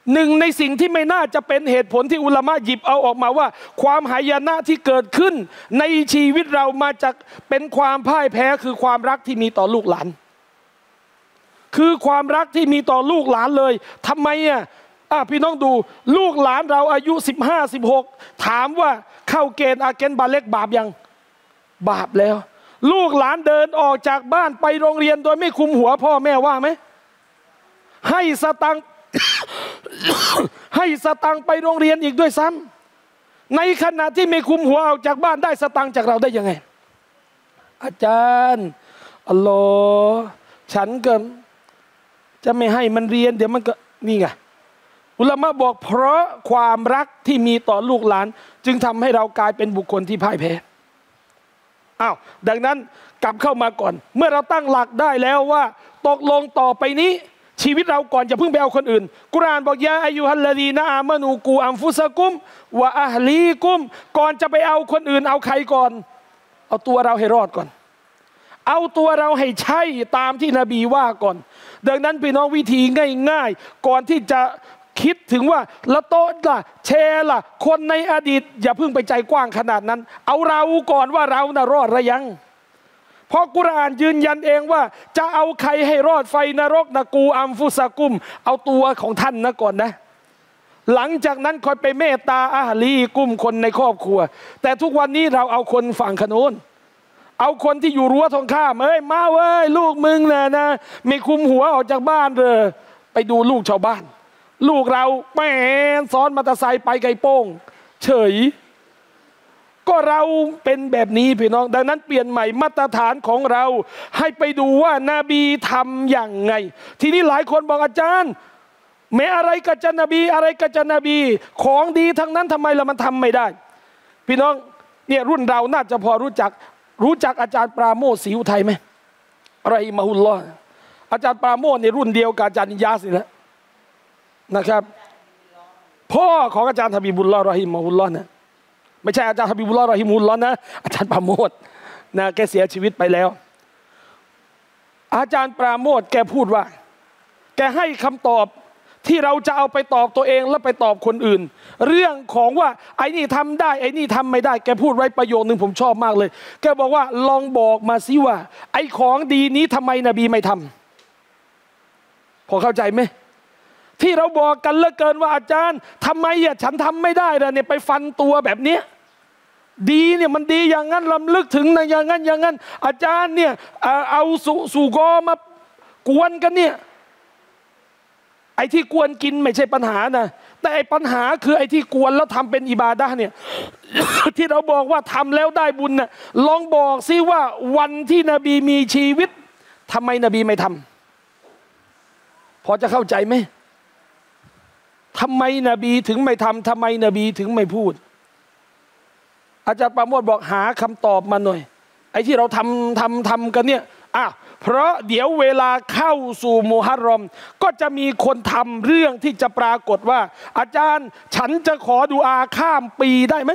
หนึ่งในสิ่งที่ไม่น่าจะเป็นเหตุผลที่อุลามะหยิบเอาออกมาว่าความหายนะที่เกิดขึ้นในชีวิตเรามาจากเป็นความพ่ายแพ้คือความรักที่มีต่อลูกหลานคือความรักที่มีต่อลูกหลานเลยทำไมพี่น้องดูลูกหลานเราอายุ15-16ถามว่าเข้าเกณฑ์อาเกณฑ์บาเล็กบาปยังบาปแล้วลูกหลานเดินออกจากบ้านไปโรงเรียนโดยไม่คุมหัวพ่อแม่ว่าไหมให้สตังค์ ให้สตังค์ไปโรงเรียนอีกด้วยซ้ำในขณะที่ไม่คุมหัวออกจากบ้านได้สตังค์จากเราได้ยังไงอาจารย์อัลลอฮ์ฉันก็จะไม่ให้มันเรียนเดี๋ยวมันก็นี่ไงอุลามะบอกเพราะความรักที่มีต่อลูกหลานจึงทำให้เรากลายเป็นบุคคลที่พ่ายแพ้ดังนั้นกลับเข้ามาก่อนเมื่อเราตั้งหลักได้แล้วว่าตกลงต่อไปนี้ชีวิตเราก่อนจะพึ่งไปเอาคนอื่นกุรอานบอกยาอายุฮัลลดีนะอามานูกูอัมฟุสกุมวะอะฮลีกุมก่อนจะไปเอาคนอื่นเอาใครก่อนเอาตัวเราให้รอดก่อนเอาตัวเราให้ใช่ตามที่นบีว่าก่อนดังนั้นพี่น้องวิธีง่ายๆก่อนที่จะคิดถึงว่าละโต๊ะล่ะแชร์ล่ะคนในอดีตอย่าเพิ่งไปใจกว้างขนาดนั้นเอาเราก่อนว่าเราน่ะรอดหรือยังเพราะกุรอานยืนยันเองว่าจะเอาใครให้รอดไฟนรกนะกูอัมฟุสกุมเอาตัวของท่านนะก่อนนะหลังจากนั้นค่อยไปเมตตาอะฮลีกุมคนในครอบครัวแต่ทุกวันนี้เราเอาคนฝั่งขโนนเอาคนที่อยู่รั้วตรงข้ามมาเว้ยลูกมึงนะไม่คุมหัวออกจากบ้านเลยไปดูลูกชาวบ้านลูกเราแม่ซ้อนมอเตอร์ไซค์ไปไกลโป้งเฉยก็เราเป็นแบบนี้พี่น้องดังนั้นเปลี่ยนใหม่มาตรฐานของเราให้ไปดูว่านาบีทำอย่างไงทีนี้หลายคนบอกอาจารย์แม้อะไรกับจะนบีอะไรกับจะนบีของดีทั้งนั้นทำไมเรามันทำไม่ได้พี่น้องเนี่ยรุ่นเราน่าจะพอรู้จักอาจารย์ปราโมทศรีอุทัยไหมอะไรมาฮุลลอฮ์อาจารย์ปราโมทในรุ่นเดียวกับอาจารย์นิยาสนี่แหละนะครับพ่อของอาจารย์ฮะบีบุลลอฮ์รอฮิมะฮุลลอฮ์นะไม่ใช่อาจารย์ฮะบีบุลลอฮ์รอฮิมุลลอฮ์นะอาจารย์ปราโมทนะแกเสียชีวิตไปแล้วอาจารย์ปราโมทแกพูดว่าแกให้คำตอบที่เราจะเอาไปตอบตัวเองและไปตอบคนอื่นเรื่องของว่าไอ้นี่ทำได้ไอ้นี่ทำไม่ได้แกพูดไว้ประโยคนึงผมชอบมากเลยแกบอกว่าลองบอกมาสิว่าไอ้ของดีนี้ทำไมนบีไม่ทำพอเข้าใจไหมที่เราบอกกันเหลือเกินว่าอาจารย์ทำไมฉันทำไม่ได้ล่ะเนี่ยไปฟันตัวแบบเนี้ยดีเนี่ยมันดีอย่างนั้นลำลึกถึงนะอย่างนั้นอาจารย์เนี่ยเอาสู่กอมากวนกันเนี่ยไอ้ที่กวนกินไม่ใช่ปัญหานะแต่ไอ้ปัญหาคือไอ้ที่กวนแล้วทำเป็นอิบาดะห์เนี่ย ที่เราบอกว่าทำแล้วได้บุญน่ะลองบอกซิว่าวันที่นบีมีชีวิตทำไมนบีไม่ทำพอจะเข้าใจไหมทำไมนบีถึงไม่ทำทำไมนบีถึงไม่พูดอาจารย์ปราโมทบอกหาคำตอบมาหน่อยไอ้ที่เราทำกันเนี่ยเพราะเดี๋ยวเวลาเข้าสู่มุฮัรรอมก็จะมีคนทำเรื่องที่จะปรากฏว่าอาจารย์ฉันจะขอดุอาข้ามปีได้ไหม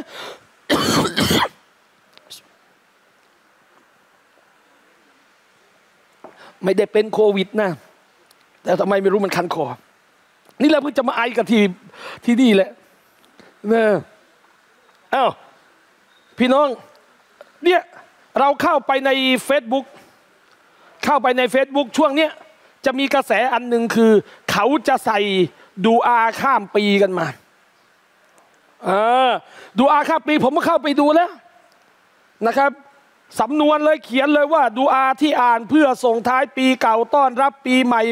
ไม่ได้เป็นโควิดนะแต่ทำไมไม่รู้มันคันคอนี่เราเพิ่งจะมาไอกันที่นี่แหละเนี่ยพี่น้องเนี่ยเราเข้าไปใน Facebook ช่วงเนี้ยจะมีกระแสอันหนึ่งคือเขาจะใส่ดูอาข้ามปีกันมาดูอาข้ามปีผมก็เข้าไปดูแล้วนะครับสำนวนเลยเขียนเลยว่าดูอาที่อ่านเพื่อส่งท้ายปีเก่าต้อนรับปีใหม่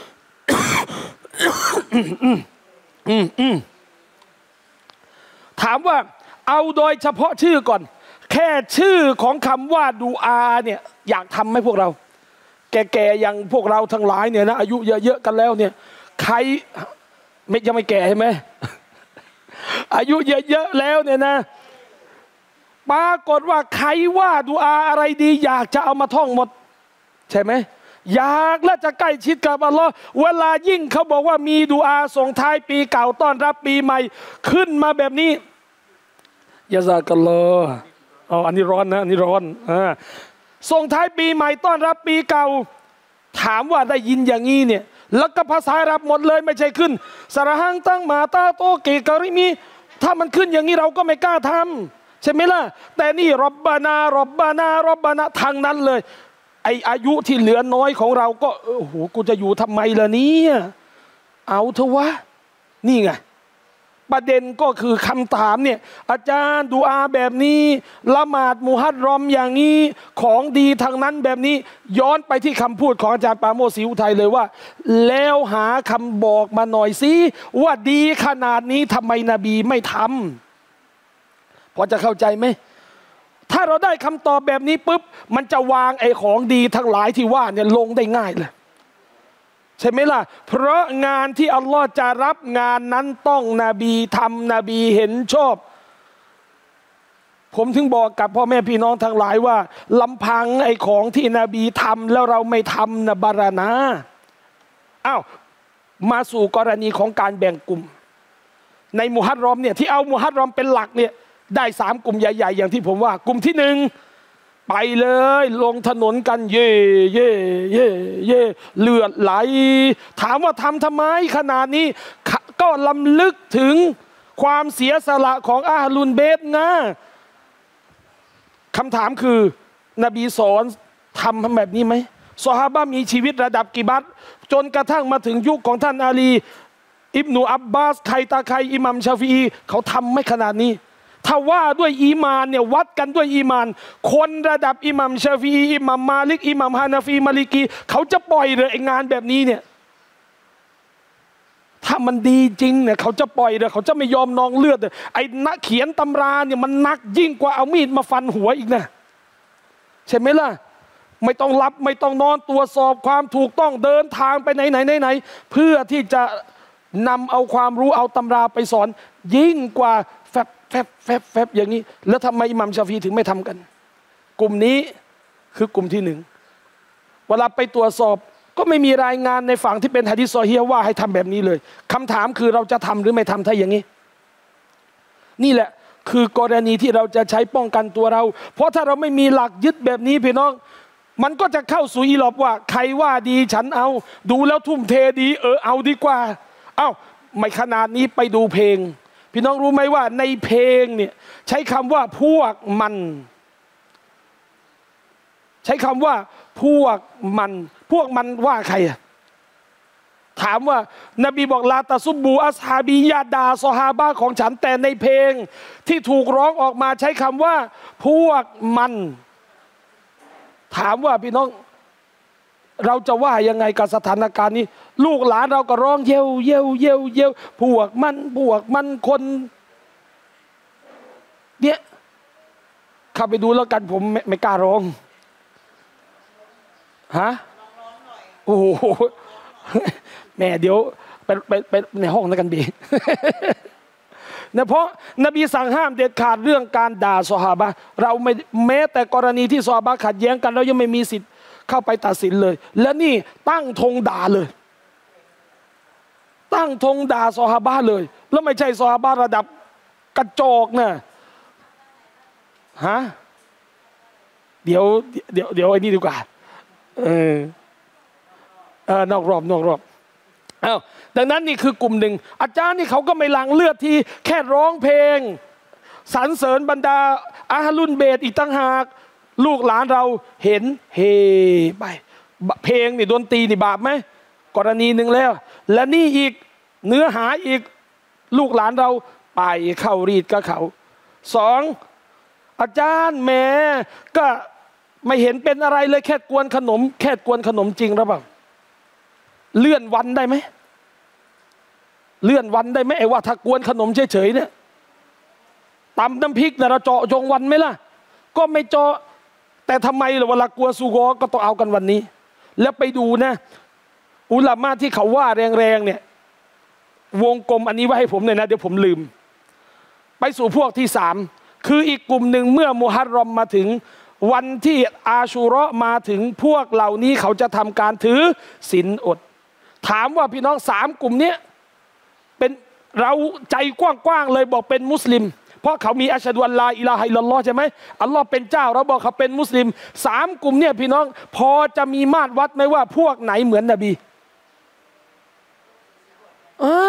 ถามว่าเอาโดยเฉพาะชื่อก่อนแค่ชื่อของคำว่าดูอาเนี่ยอยากทำไหมพวกเราแก่ๆอย่างพวกเราทั้งหลายเนี่ยนะอายุเยอะๆกันแล้วเนี่ยใครยังไม่แก่ใช่ไหม อายุเยอะๆแล้วเนี่ยนะปรากฏว่าใครว่าดูอาอะไรดีอยากจะเอามาท่องหมดใช่ไหมอยากและจะใกล้ชิดกับอัลลอฮ์เวลายิ่งเขาบอกว่ามีดูอาส่งท้ายปีเก่าต้อนรับปีใหม่ขึ้นมาแบบนี้ยะซากัลลอฮ์อันนี้ร้อนนะอันนี้ร้อนส่งท้ายปีใหม่ต้อนรับปีเก่าถามว่าได้ยินอย่างนี้เนี่ยแล้วก็ภาษาอาหรับหมดเลยไม่ใช่ขึ้นสระหังตั้งมาตาโตเกกะริมีถ้ามันขึ้นอย่างนี้เราก็ไม่กล้าทำใช่ไหมล่ะแต่นี่รบบานาทางนั้นเลยไออายุที่เหลือน้อยของเราก็โอ้โหกูจะอยู่ทำไมล่ะเนี่ยเอาเถอะวะนี่ไงประเด็นก็คือคำถามเนี่ยอาจารย์ดูอาแบบนี้ละหมาดมุฮัรรอมอย่างนี้ของดีทางนั้นแบบนี้ย้อนไปที่คำพูดของอาจารย์ปราโมช ศรีอุทัยเลยว่าแล้วหาคำบอกมาหน่อยสิว่าดีขนาดนี้ทำไมนบีไม่ทำพอจะเข้าใจไหมถ้าเราได้คำตอบแบบนี้ปุ๊บมันจะวางไอ้ของดีทั้งหลายที่ว่าเนี่ยลงได้ง่ายเลยใช่ไหมล่ะเพราะงานที่อัลลอฮ์จะรับงานนั้นต้องนบีทำนบีเห็นชอบผมถึงบอกกับพ่อแม่พี่น้องทั้งหลายว่าลำพังไอ้ของที่นบีทำแล้วเราไม่ทำนะบารานะอ้าวมาสู่กรณีของการแบ่งกลุ่มในมุฮัรรอมเนี่ยที่เอามุฮัรรอมเป็นหลักเนี่ยได้3 กลุ่มใหญ่ๆอย่างที่ผมว่ากลุ่มที่1ไปเลยลงถนนกันเย่เย่เย่เย่เลือดไหลถามว่าทำไมขนาดนี้ก็ลำลึกถึงความเสียสละของอาลุนเบตนะคำถามคือนบีสอนทำแบบนี้ไหมซอฮาบะห์มีชีวิตระดับกี่บัตจนกระทั่งมาถึงยุคของท่านอาลีอิบนุอับบาสใครตาใครอิหมัมชาฟีอีเขาทำไม่ขนาดนี้ถ้าว่าด้วยอีมานเนี่ยวัดกันด้วยอีมานคนระดับอิหมัมชาฟีอีอิหมัมมาลิกอิหมัมฮานาฟีมาลิกีเขาจะปล่อยเลยไอ้งานแบบนี้เนี่ยถ้ามันดีจริงเนี่ยเขาจะปล่อยเลยเขาจะไม่ยอมนองเลือดเลยไอ้นักเขียนตำราเนี่ยมันนักยิ่งกว่าเอามีดมาฟันหัวอีกนะใช่ไหมล่ะไม่ต้องรับไม่ต้องนอนตรวจสอบความถูกต้องเดินทางไปไหนเพื่อที่จะนำเอาความรู้เอาตำราไปสอนยิ่งกว่าแฟบอย่างนี้แล้วทำไมอิหมัมชาฟีถึงไม่ทำกันกลุ่มนี้คือกลุ่มที่1เวลาไปตรวจสอบก็ไม่มีรายงานในฝั่งที่เป็นหะดีษซอฮีฮ์ว่าให้ทำแบบนี้เลยคำถามคือเราจะทำหรือไม่ทำถ้าอย่างนี้นี่แหละคือกรณีที่เราจะใช้ป้องกันตัวเราเพราะถ้าเราไม่มีหลักยึดแบบนี้พี่น้องมันก็จะเข้าสู่อีหลอบว่าใครว่าดีฉันเอาดูแล้วทุ่มเทดีเอาดีกว่าไม่ขนาดนี้ไปดูเพลงพี่น้องรู้ไหมว่าในเพลงเนี่ยใช้คำว่าพวกมันใช้คำว่าพวกมันว่าใครถามว่านบีบอกลาตะซุบบูอัสฮาบียาดาซอฮาบะของฉันแต่ในเพลงที่ถูกร้องออกมาใช้คำว่าพวกมันถามว่าพี่น้องเราจะว่ายังไงกับสถานการณ์นี้ลูกหลานเราก็ร้องเย่วพวกมันคนเนี่ยเข้าไปดูแล้วกันผมไม่กล้าร้องฮะโอ้โหแม่เดี๋ยวไปในห้องนั้นกันดีนะเพราะนบีสั่งห้ามเด็ดขาดเรื่องการด่าซอฮาบะห์เราไม่แม้แต่กรณีที่ซอฮาบะห์ขัดแย้งกันเรายังไม่มีสิทธิ์เข้าไปตัดสินเลยและนี่ตั้งธงด่าเลยตั้งธงด่าซอฮาบะห์เลยแล้วไม่ใช่ซอฮาบะห์ระดับกระจอกนะฮะเดี๋ยวไอ้นี่ดีกว่านอกรอบดังนั้นนี่คือกลุ่มหนึ่งอาจารย์นี่เขาก็ไม่หลั่งเลือดที่แค่ร้องเพลงสรรเสริญบรรดาอาลุนเบตอีกตั้งหากลูกหลานเราเห็นเฮไปเพลงนี่ดนตรีนี่บาปไหมกรณีหนึ่งแล้วและนี่อีกเนื้อหาอีกลูกหลานเราไปเข้ารีดกับเขา2อาจารย์แม่ก็ไม่เห็นเป็นอะไรเลยแค่กวนขนมจริงหรือเปล่าเลื่อนวันได้ไหมไอ้ว่าถ้ากวนขนมเฉยๆเนี่ยตำน้ำพริกเนี่ยเราเจาะจงวันไหมล่ะก็ไม่เจาะแต่ทำไมล่ะเวลากลัวซูโกก็ต้องเอากันวันนี้แล้วไปดูนะอุลามะที่เขาว่าแรงๆเนี่ยวงกลมอันนี้ไว้ให้ผมเลยนะเดี๋ยวผมลืมไปสู่พวกที่3คืออีกกลุ่มหนึ่งเมื่อมุฮัรรอมมาถึงวันที่อาชูเราะห์มาถึงพวกเหล่านี้เขาจะทำการถือศีลอดถามว่าพี่น้อง3กลุ่มนี้เป็นเราใจกว้างๆเลยบอกเป็นมุสลิมเพราะเขามีอัชฮะดุอัลลาอิลาฮะอิลลัลลอฮ์ใช่ไหมอัลลอฮ์เป็นเจ้าเราบอกเขาเป็นมุสลิม3กลุ่มเนี่ยพี่น้องพอจะมีมาตรวัดไหมว่าพวกไหนเหมือนนบี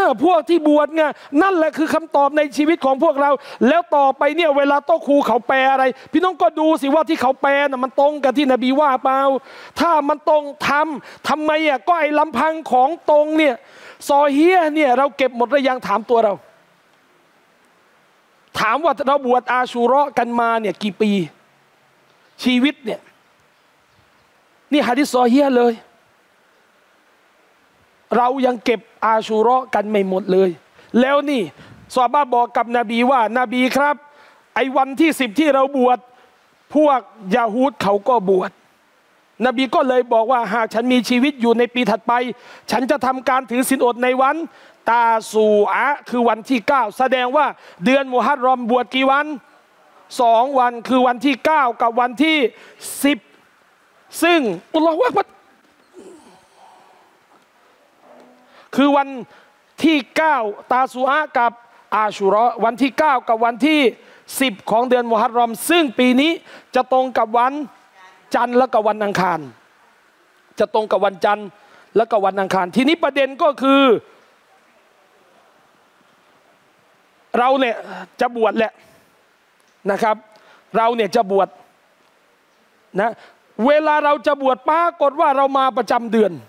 พวกที่บวชไงนั่นแหละคือคำตอบในชีวิตของพวกเราแล้วต่อไปเนี่ยเวลาโต๊ะครูเขาแปลอะไรพี่น้องก็ดูสิว่าที่เขาแปลน่ะมันตรงกับที่นบีว่าเปล่าถ้ามันตรงทำไมอ่ะก็ไอ้ลำพังของตรงเนี่ยซอฮีห์เนี่ยเราเก็บหมดหรือยังถามตัวเราถามว่าเราบวชอาชูเราะห์กันมาเนี่ยกี่ปีชีวิตเนี่ยนี่หะดีษซอฮีห์เลยเรายังเก็บอาชูเราะห์กันไม่หมดเลยแล้วนี่ซอฮาบะห์บอกกับนบีว่านบีครับไอ้วันที่10ที่เราบวชพวกยะฮูดเขาก็บวชนบีก็เลยบอกว่าหากฉันมีชีวิตอยู่ในปีถัดไปฉันจะทำการถือศีลอดในวันตาซูอะคือวันที่9แสดงว่าเดือนมุฮัรรอมบวชกี่วัน2 วันคือวันที่9กับวันที่10ซึ่งอัลลอฮฺวะบัดคือวันที่9ตาซูอะกับอาชูเราะห์วันที่9กับวันที่10ของเดือนมุฮัรรอมซึ่งปีนี้จะตรงกับวันจันทร์และกับวันอังคารจะตรงกับวันจันทร์และกับวันอังคารทีนี้ประเด็นก็คือเราเนี่ยจะบวชแหละนะครับเราเนี่ยจะบวชนะเวลาเราจะบวชปรากฏว่าเรามาประจำเดือน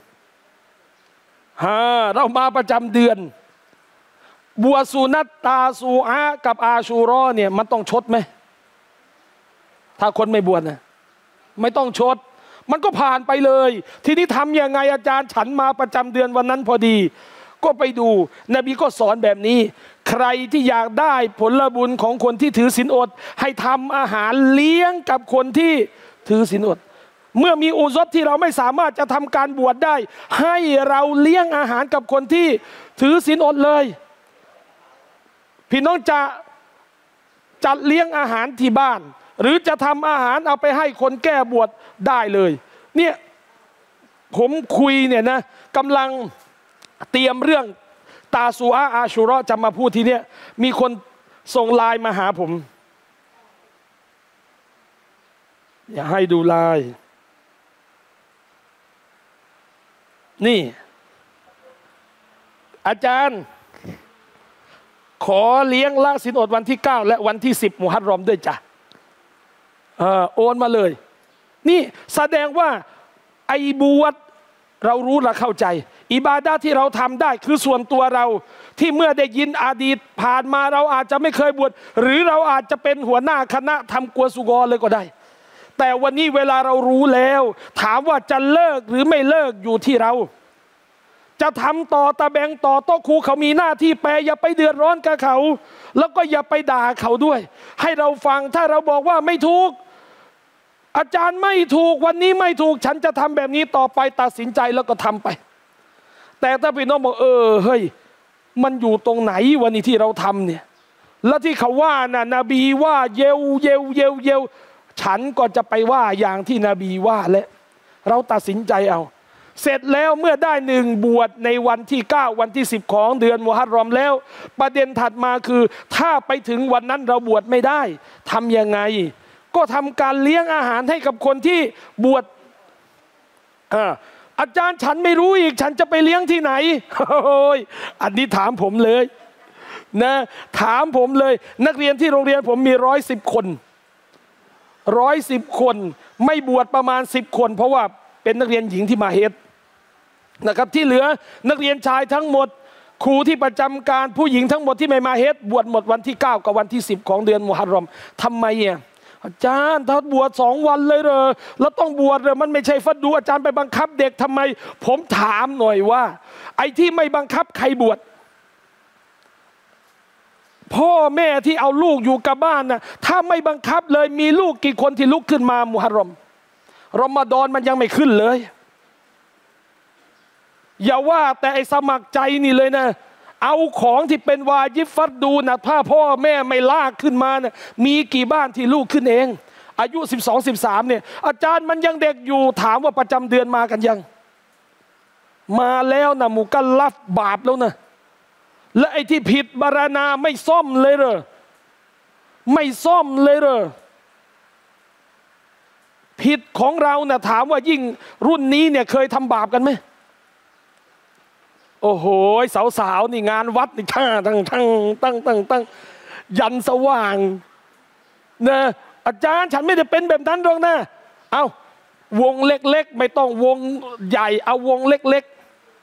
เรามาประจำเดือนบวชสุนัตตาซูอะกับอาชูเราะห์เนี่ยมันต้องชดไหมถ้าคนไม่บวชนะไม่ต้องชดมันก็ผ่านไปเลยทีนี้ทำยังไงอาจารย์ฉันมาประจำเดือนวันนั้นพอดีก็ไปดูนบีก็สอนแบบนี้ใครที่อยากได้ผลบุญของคนที่ถือศีลอดให้ทำอาหารเลี้ยงกับคนที่ถือศีลอดเมื่อมีอุซรที่เราไม่สามารถจะทำการบวชได้ให้เราเลี้ยงอาหารกับคนที่ถือศีลอดเลยพี่น้องจะจัดเลี้ยงอาหารที่บ้านหรือจะทำอาหารเอาไปให้คนแก้บวชได้เลยเนี่ยผมคุยเนี่ยนะกำลังเตรียมเรื่องตาซูอะอาชูเราะห์จะมาพูดทีเนี้ยมีคนส่งไลน์มาหาผมอย่าให้ดูไลน์นี่อาจารย์ขอเลี้ยงละศีลอดวันที่9และวันที่10มุฮัรรอมด้วยจ้ะโอนมาเลยนี่แสดงว่าไอ้บวชเรารู้และเข้าใจอิบาดะห์ที่เราทำได้คือส่วนตัวเราที่เมื่อได้ยินอดีตผ่านมาเราอาจจะไม่เคยบวชหรือเราอาจจะเป็นหัวหน้าคณะทำกัวสุกอเลยก็ได้แต่วันนี้เวลาเรารู้แล้วถามว่าจะเลิกหรือไม่เลิกอยู่ที่เราจะทำต่อตะแบงต่อโต๊ะครูเขามีหน้าที่แปลอย่าไปเดือดร้อนกับเขาแล้วก็อย่าไปด่าเขาด้วยให้เราฟังถ้าเราบอกว่าไม่ถูกอาจารย์ไม่ถูกวันนี้ไม่ถูกฉันจะทำแบบนี้ต่อไปตัดสินใจแล้วก็ทำไปแต่ถ้าพี่น้องบอกเฮ้ยมันอยู่ตรงไหนวันนี้ที่เราทำเนี่ยแล้วที่เขาว่าน่ะนบีว่าเยวฉันก็จะไปว่าอย่างที่นบีว่าและเราตัดสินใจเอาเสร็จแล้วเมื่อได้1บวชในวันที่9วันที่10ของเดือนมุฮัรรอมแล้วประเด็นถัดมาคือถ้าไปถึงวันนั้นเราบวชไม่ได้ทำยังไงก็ทำการเลี้ยงอาหารให้กับคนที่บวชอาจารย์ฉันไม่รู้อีกฉันจะไปเลี้ยงที่ไหนโอ้ยอันนี้ถามผมเลยนะถามผมเลยนักเรียนที่โรงเรียนผมมี110 คน110 คนไม่บวชประมาณ10 คนเพราะว่าเป็นนักเรียนหญิงที่มาเฮดนะครับที่เหลือนักเรียนชายทั้งหมดครูที่ประจำการผู้หญิงทั้งหมดที่ไม่มาเฮดบวชหมดวันที่9กับวันที่10ของเดือนมุฮัรรอมทำไมอ่ะอาจารย์ถ้าบวช2 วันเลยเหรอแล้วต้องบวชเหรอมันไม่ใช่ฟัดดูอาจารย์ไปบังคับเด็กทำไมผมถามหน่อยว่าไอ้ที่ไม่บังคับใครบวชพ่อแม่ที่เอาลูกอยู่กับบ้านนะถ้าไม่บังคับเลยมีลูกกี่คนที่ลุกขึ้นมามุฮัรรอมรอมฎอนมันยังไม่ขึ้นเลยอย่าว่าแต่ไอ้สมัครใจนี่เลยนะเอาของที่เป็นวาญิบฟัดดูนะถ้าพ่อแม่ไม่ลากขึ้นมานะมีกี่บ้านที่ลูกขึ้นเองอายุ12-13เนี่ยอาจารย์มันยังเด็กอยู่ถามว่าประจำเดือนมากันยังมาแล้วนะมุกัลลัฟบาปแล้วนะและไอ้ที่ผิดบารณาไม่ซ่อมเลยเหรอไม่ซ่อมเลยเหรอผิดของเรานะถามว่ายิ่งรุ่นนี้เนี่ยเคยทำบาปกันไหมโอ้โหสาวๆนี่งานวัดนี่ตั้งยันสว่างนะอาจารย์ฉันไม่ได้เป็นแบบนั้นหรอกนะเอาวงเล็กๆไม่ต้องวงใหญ่เอาวงเล็ก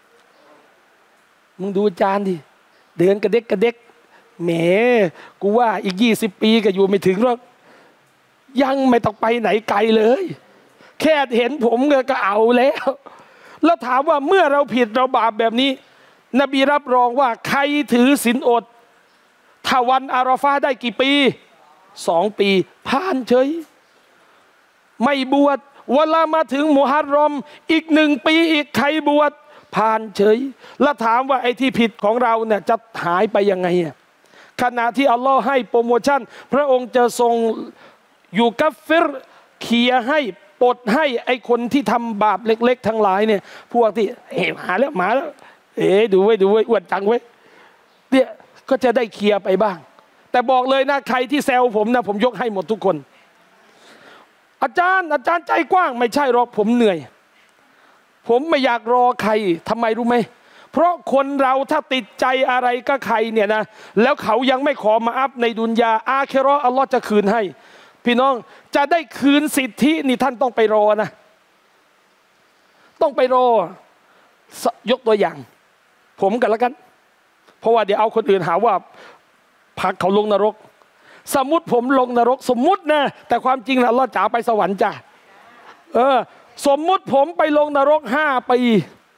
ๆมึงดูอาจารย์ดิเดินกระเด็กแหมกูว่าอีก20 ปีก็อยู่ไม่ถึงหรอกยังไม่ต้องไปไหนไกลเลยแค่เห็นผมก็เอาแล้วถามว่าเมื่อเราผิดเราบาปแบบนี้นบีรับรองว่าใครถือศีลอดถ้าวันอาราฟาได้กี่ปี2 ปีผ่านเฉยไม่บวชเวลามาถึงมุฮัรรอมอีก1 ปีอีกใครบวชผ่านเฉยแล้วถามว่าไอ้ที่ผิดของเราเนี่ยจะหายไปยังไงขณะที่อัลลอฮ์ให้โปรโมชั่นพระองค์จะทรงอยู่กัฟฟิรเคลียร์ให้ปลดให้ไอ้คนที่ทำบาปเล็กๆทั้งหลายเนี่ยพวกที่มาแล้วดูไว้อวดจังไว้เนี่ยก็จะได้เคลียร์ไปบ้างแต่บอกเลยนะใครที่แซวผมนะผมยกให้หมดทุกคนอาจารย์ใจกว้างไม่ใช่หรอกผมเหนื่อยผมไม่อยากรอใครทำไมรู้ไหมเพราะคนเราถ้าติดใจอะไรก็ใครเนี่ยนะแล้วเขายังไม่ขอมาอัพในดุนยาอาเคเราะห์อัลลอฮ์จะคืนให้พี่น้องจะได้คืนสิทธินี่ท่านต้องไปรอนะต้องไปรอยกตัวอย่างผมกันแล้วกันเพราะว่าเดี๋ยวเอาคนอื่นหาว่าพาเขาลงนรกสมมุติผมลงนรกสมมุตินะแต่ความจริงนะอัลลอฮ์จ๋าไปสวรรค์จ้ะสมมุติผมไปลงนรก5 ปี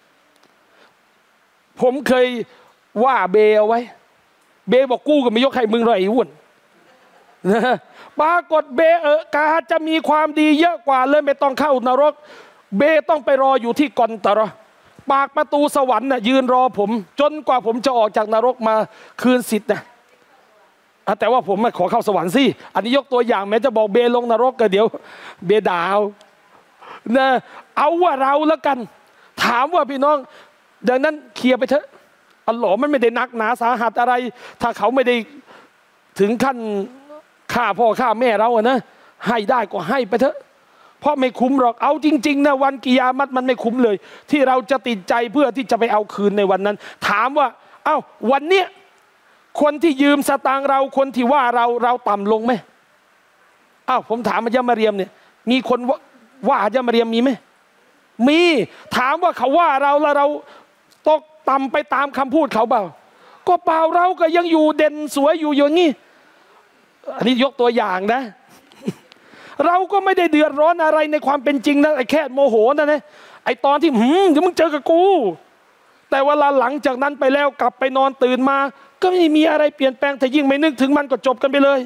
ผมเคยว่าเบเอาไว้เบบอกกู้ก็ไม่ยกให้มึงเลยไอ้อ้วนปรากฏเบกาจะมีความดีเยอะกว่าเลยไม่ต้องเข้านรกเบต้องไปรออยู่ที่กอนตะรอปากประตูสวรรค์น่ะยืนรอผมจนกว่าผมจะออกจากนรกมาคืนสิทธิ์นะแต่ว่าผมไม่ขอเข้าสวรรค์สิอันนี้ยกตัวอย่างแม้จะบอกเบลงนรกก็เดี๋ยวเบดาวนะเอาว่าเราแล้วกันถามว่าพี่น้องดังนั้นเคลียร์ไปเถอะอัลลอฮ์มันไม่ได้หนักหนาสาหัสอะไรถ้าเขาไม่ได้ถึงขั้นฆ่าพ่อฆ่าแม่เราอะนะให้ได้ก็ให้ไปเถอะเพราะไม่คุ้มหรอกเอาจริงๆนะวันกิยามัตมันไม่คุ้มเลยที่เราจะติดใจเพื่อที่จะไปเอาคืนในวันนั้นถามว่าเอ้าวันเนี้ยคนที่ยืมสตางค์เราคนที่ว่าเราต่ำลงไหมอ้าวผมถามมายะมาเรียมเนี่ยมีคนว่ายะมาเรียมมีไหมมีถามว่าเขาว่าเราแล้วเราตกต่ำไปตามคำพูดเขาเปล่าก็เปล่าเราก็ยังอยู่เด่นสวยอยู่อย่างนี้อันนี้ยกตัวอย่างนะเราก็ไม่ได้เดือดร้อนอะไรในความเป็นจริงนะไอ้แค่โมโหนะไอ้ตอนที่เดี๋ยวมึงเจอกับกูแต่เวลาหลังจากนั้นไปแล้วกลับไปนอนตื่นมาก็ไม่มีอะไรเปลี่ยนแปลงแต่ยิ่งไม่นึกถึงมันก็จบกันไปเลย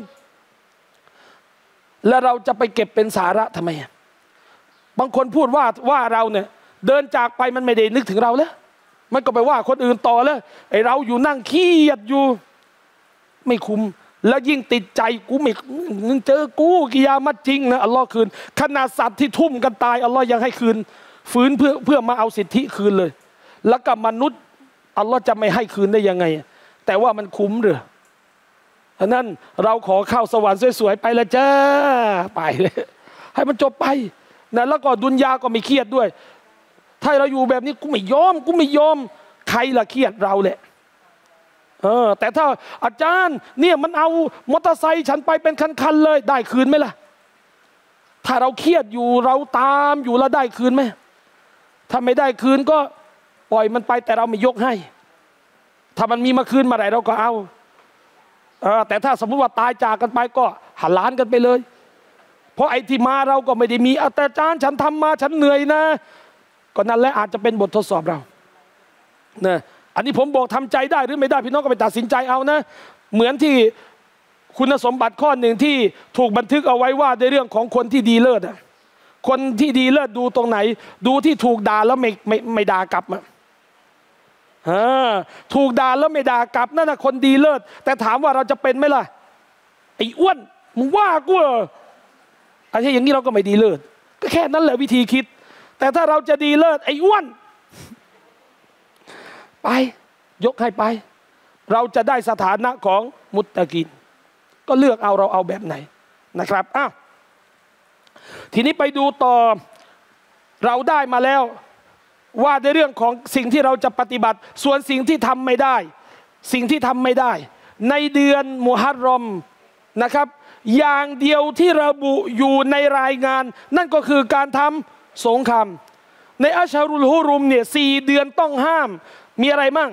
แล้วเราจะไปเก็บเป็นสาระทำไมบางคนพูดว่าเราเนี่ยเดินจากไปมันไม่ได้นึกถึงเราแล้วมันก็ไปว่าคนอื่นต่อแล้วไอ้เราอยู่นั่งเครียดอยู่ไม่คุ้มแล้วยิ่งติดใจกูไม่เจอกูกิยามัตจริงนะอัลลอฮ์คืนขนาดสัตว์ที่ทุ่มกันตายอัลลอฮ์ยังให้คืนฟื้นเพื่อมาเอาสิทธิคืนเลยแล้วกับมนุษย์อัลลอฮ์จะไม่ให้คืนได้ยังไงแต่ว่ามันคุ้มหรือฉะนั้นเราขอเข้าสวรรค์สวยๆไปละจ้าไปเลยให้มันจบไปนะแล้วก็ดุนยาก็ไม่เครียดด้วยถ้าเราอยู่แบบนี้กูไม่ยอมใครละเครียดเราแหละแต่ถ้าอาจารย์เนี่ยมันเอามอเตอร์ไซค์ฉันไปเป็นคันๆเลยได้คืนไหมล่ะถ้าเราเครียดอยู่เราตามอยู่แล้วได้คืนไหมถ้าไม่ได้คืนก็ปล่อยมันไปแต่เราไม่ยกให้ถ้ามันมีมาคืนมาไหนเราก็เอาแต่ถ้าสมมติว่าตายจากกันไปก็หันล้านกันไปเลยเพราะไอ้ที่มาเราก็ไม่ได้มีแต่อาจารย์ฉันทำมาฉันเหนื่อยนะก็นั่นแหละอาจจะเป็นบททดสอบเรานะอันนี้ผมบอกทำใจได้หรือไม่ได้พี่น้องก็ไปตัดสินใจเอานะเหมือนที่คุณสมบัติข้อหนึ่งที่ถูกบันทึกเอาไว้ว่าในเรื่องของคนที่ดีเลิศคนที่ดีเลิศดูตรงไหนดูที่ถูกด่าแล้วไม่ด่ากลับถูกด่าแล้วไม่ด่ากลับนั่นนะคนดีเลิศแต่ถามว่าเราจะเป็นไหมล่ะไอ้อ้วนมึงว่ากูเหรออะไรอย่างนี้เราก็ไม่ดีเลิศก็แค่นั้นแหละวิธีคิดแต่ถ้าเราจะดีเลิศไอ้อ้วนไปยกให้ไปเราจะได้สถานะของมุตตะกีนก็เลือกเอาเราเอาแบบไหนนะครับทีนี้ไปดูต่อเราได้มาแล้วว่าในเรื่องของสิ่งที่เราจะปฏิบัติส่วนสิ่งที่ทำไม่ได้ในเดือนมุฮัรรอมนะครับอย่างเดียวที่ระบุอยู่ในรายงานนั่นก็คือการทำสงครามในอัชฮรุลฮุรุมเนี่ย4 เดือนต้องห้ามมีอะไรมั่ง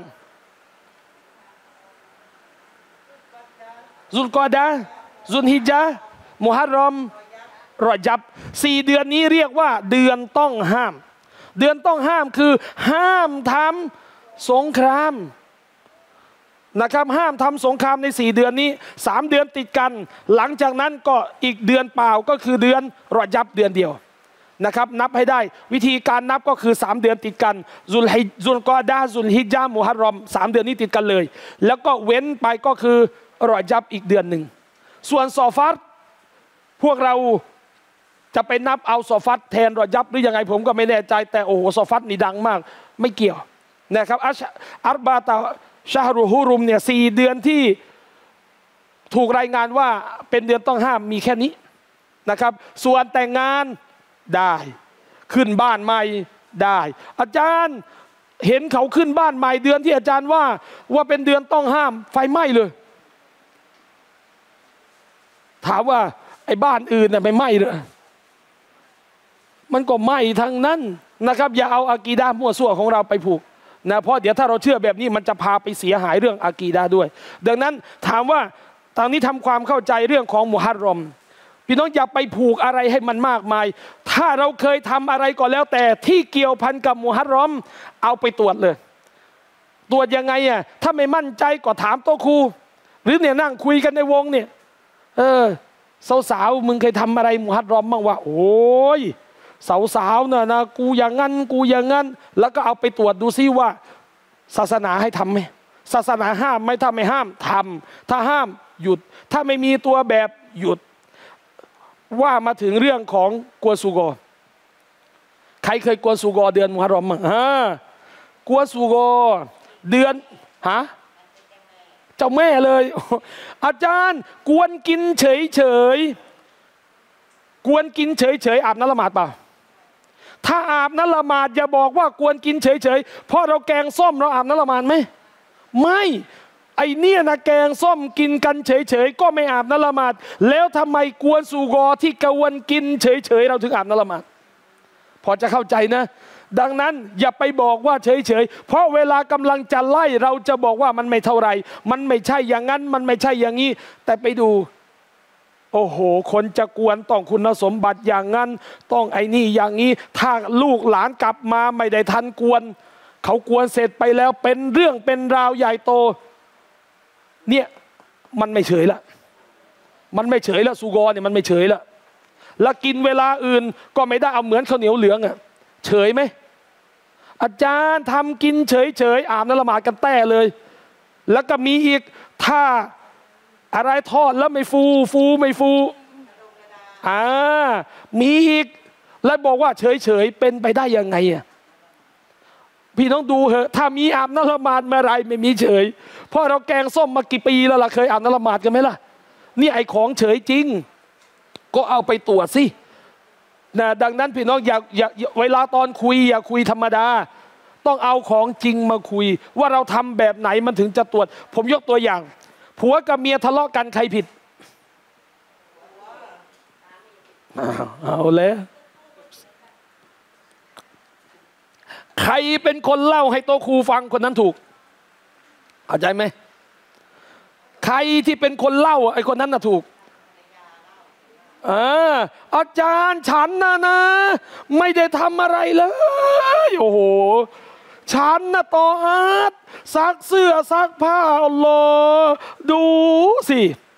ซุลกอดะห์ซุลฮิจญะห์มุฮัรรอมรอญับ4 เดือนนี้เรียกว่าเดือนต้องห้ามเดือนต้องห้ามคือห้ามทำสงครามนะครับห้ามทำสงครามใน4 เดือนนี้3 เดือนติดกันหลังจากนั้นก็อีกเดือนเปล่าก็คือเดือนรอญับเดือนเดียวนะครับนับให้ได้วิธีการนับก็คือ3 เดือนติดกันซุลกอดะห์ซุลฮิจญะห์มุฮัรรอม3 เดือนนี้ติดกันเลยแล้วก็เว้นไปก็คือรอญับอีกเดือนหนึ่งส่วนซอฟัรพวกเราจะไปนับเอาซอฟัรแทนรอญับหรือยังไงผมก็ไม่แน่ใจแต่โอ้โหซอฟัรนี่ดังมากไม่เกี่ยวนะครับอัรบาตะชะฮรุฮุรุมเนี่ย4 เดือนที่ถูกรายงานว่าเป็นเดือนต้องห้ามมีแค่นี้นะครับส่วนแต่งงานได้ขึ้นบ้านใหม่ได้อาจารย์เห็นเขาขึ้นบ้านใหม่เดือนที่อาจารย์ว่าเป็นเดือนต้องห้ามไฟไหม้เลยถามว่าไอ้บ้านอื่นน่ะไม่ไหม้เลยมันก็ไหม้ทั้งนั้นนะครับอย่าเอาอากีดะห์มั่วซั่วของเราไปผูกนะเพราะเดี๋ยวถ้าเราเชื่อแบบนี้มันจะพาไปเสียหายเรื่องอากีดะห์ด้วยดังนั้นถามว่าตอนนี้ทำความเข้าใจเรื่องของมุฮัรรอมพี่น้องอย่าไปผูกอะไรให้มันมากมายถ้าเราเคยทำอะไรก็แล้วแต่ที่เกี่ยวพันกับมุฮัรรอมเอาไปตรวจเลยตรวจยังไงอ่ะถ้าไม่มั่นใจก็ถามโต๊ะครูหรือเนี่ยนั่งคุยกันในวงเนี่ยสาวๆมึงเคยทำอะไรมุฮัรรอมบ้างวะโอ้ยสาวๆนะกูอย่างงั้นกูอย่างงั้นแล้วก็เอาไปตรวจดูซิว่าศาสนาให้ทำไหมศาสนาห้ามไหมถ้าไม่ห้ามทำถ้าห้ามหยุดถ้าไม่มีตัวแบบหยุดว่ามาถึงเรื่องของกัวซูโกใครเคยกัวซูโกเดือนมุฮัรรอมมั้งกัวซูโกเดือนเจ้าแม่เลยอาจารย์กวนกินเฉยๆกวนกินเฉยๆอาบน้ำละหมาดเปล่าถ้าอาบน้ำละหมาดอย่าบอกว่ากวนกินเฉยๆเพราะเราแกงส้มเราอาบน้ำละหมาดไหมไม่ไอเนี่ยนะแกงส้มกินกันเฉยๆก็ไม่อาบน้ำละหมาดแล้วทำไมกวนซูกอที่กวนกินเฉยๆเราถึงอาบน้ำละหมาดพอจะเข้าใจนะดังนั้นอย่าไปบอกว่าเฉยๆเพราะเวลากำลังจะไล่เราจะบอกว่ามันไม่เท่าไรมันไม่ใช่อย่างนั้นมันไม่ใช่อย่างนี้แต่ไปดูโอ้โหคนจะกวนต้องคุณสมบัติอย่างนั้นต้องไอ้นี่อย่างนี้ถ้าลูกหลานกลับมาไม่ได้ทันกวนเขากวนเสร็จไปแล้วเป็นเรื่องเป็นราวใหญ่โตเนี่ยมันไม่เฉยละมันไม่เฉยละซูกอเนี่ยมันไม่เฉยละแล้วกินเวลาอื่นก็ไม่ได้เอาเหมือนข้าวเหนียวเหลืองอะเฉยไหมอาจารย์ทำกินเฉยๆอาบน้ำละหมาดกันแต้เลยแล้วก็มีอีกถ้าอะไรทอดแล้วไม่ฟูไม่ฟูมีอีกแล้วบอกว่าเฉยๆเป็นไปได้ยังไงอะพี่น้องดูเหอะถ้ามีอาบน้ำละหมาดเมื่อไรไม่มีเฉยเพราะเราแกงส้มมากี่ปีแล้วล่ะเคยอาบน้ำละหมาดกันไหมล่ะนี่ไอ้ของเฉยจริงก็เอาไปตรวจสินะดังนั้นพี่น้องอย่าเวลาตอนคุยอย่าคุยธรรมดาต้องเอาของจริงมาคุยว่าเราทำแบบไหนมันถึงจะตรวจผมยกตัวอย่างผัวกับเมียทะเลาะกันใครผิดเอาแล้วใครเป็นคนเล่าให้โต๊ะครูฟังคนนั้นถูกเข้าใจไหมใครที่เป็นคนเล่าไอ้คนนั้นน่ะถูกอาจารย์ฉันนะไม่ได้ทำอะไรเลยโอ้โหฉันนะต่ออาดซักเสื้อซักผ้าอัลลอฮ์ดูสิ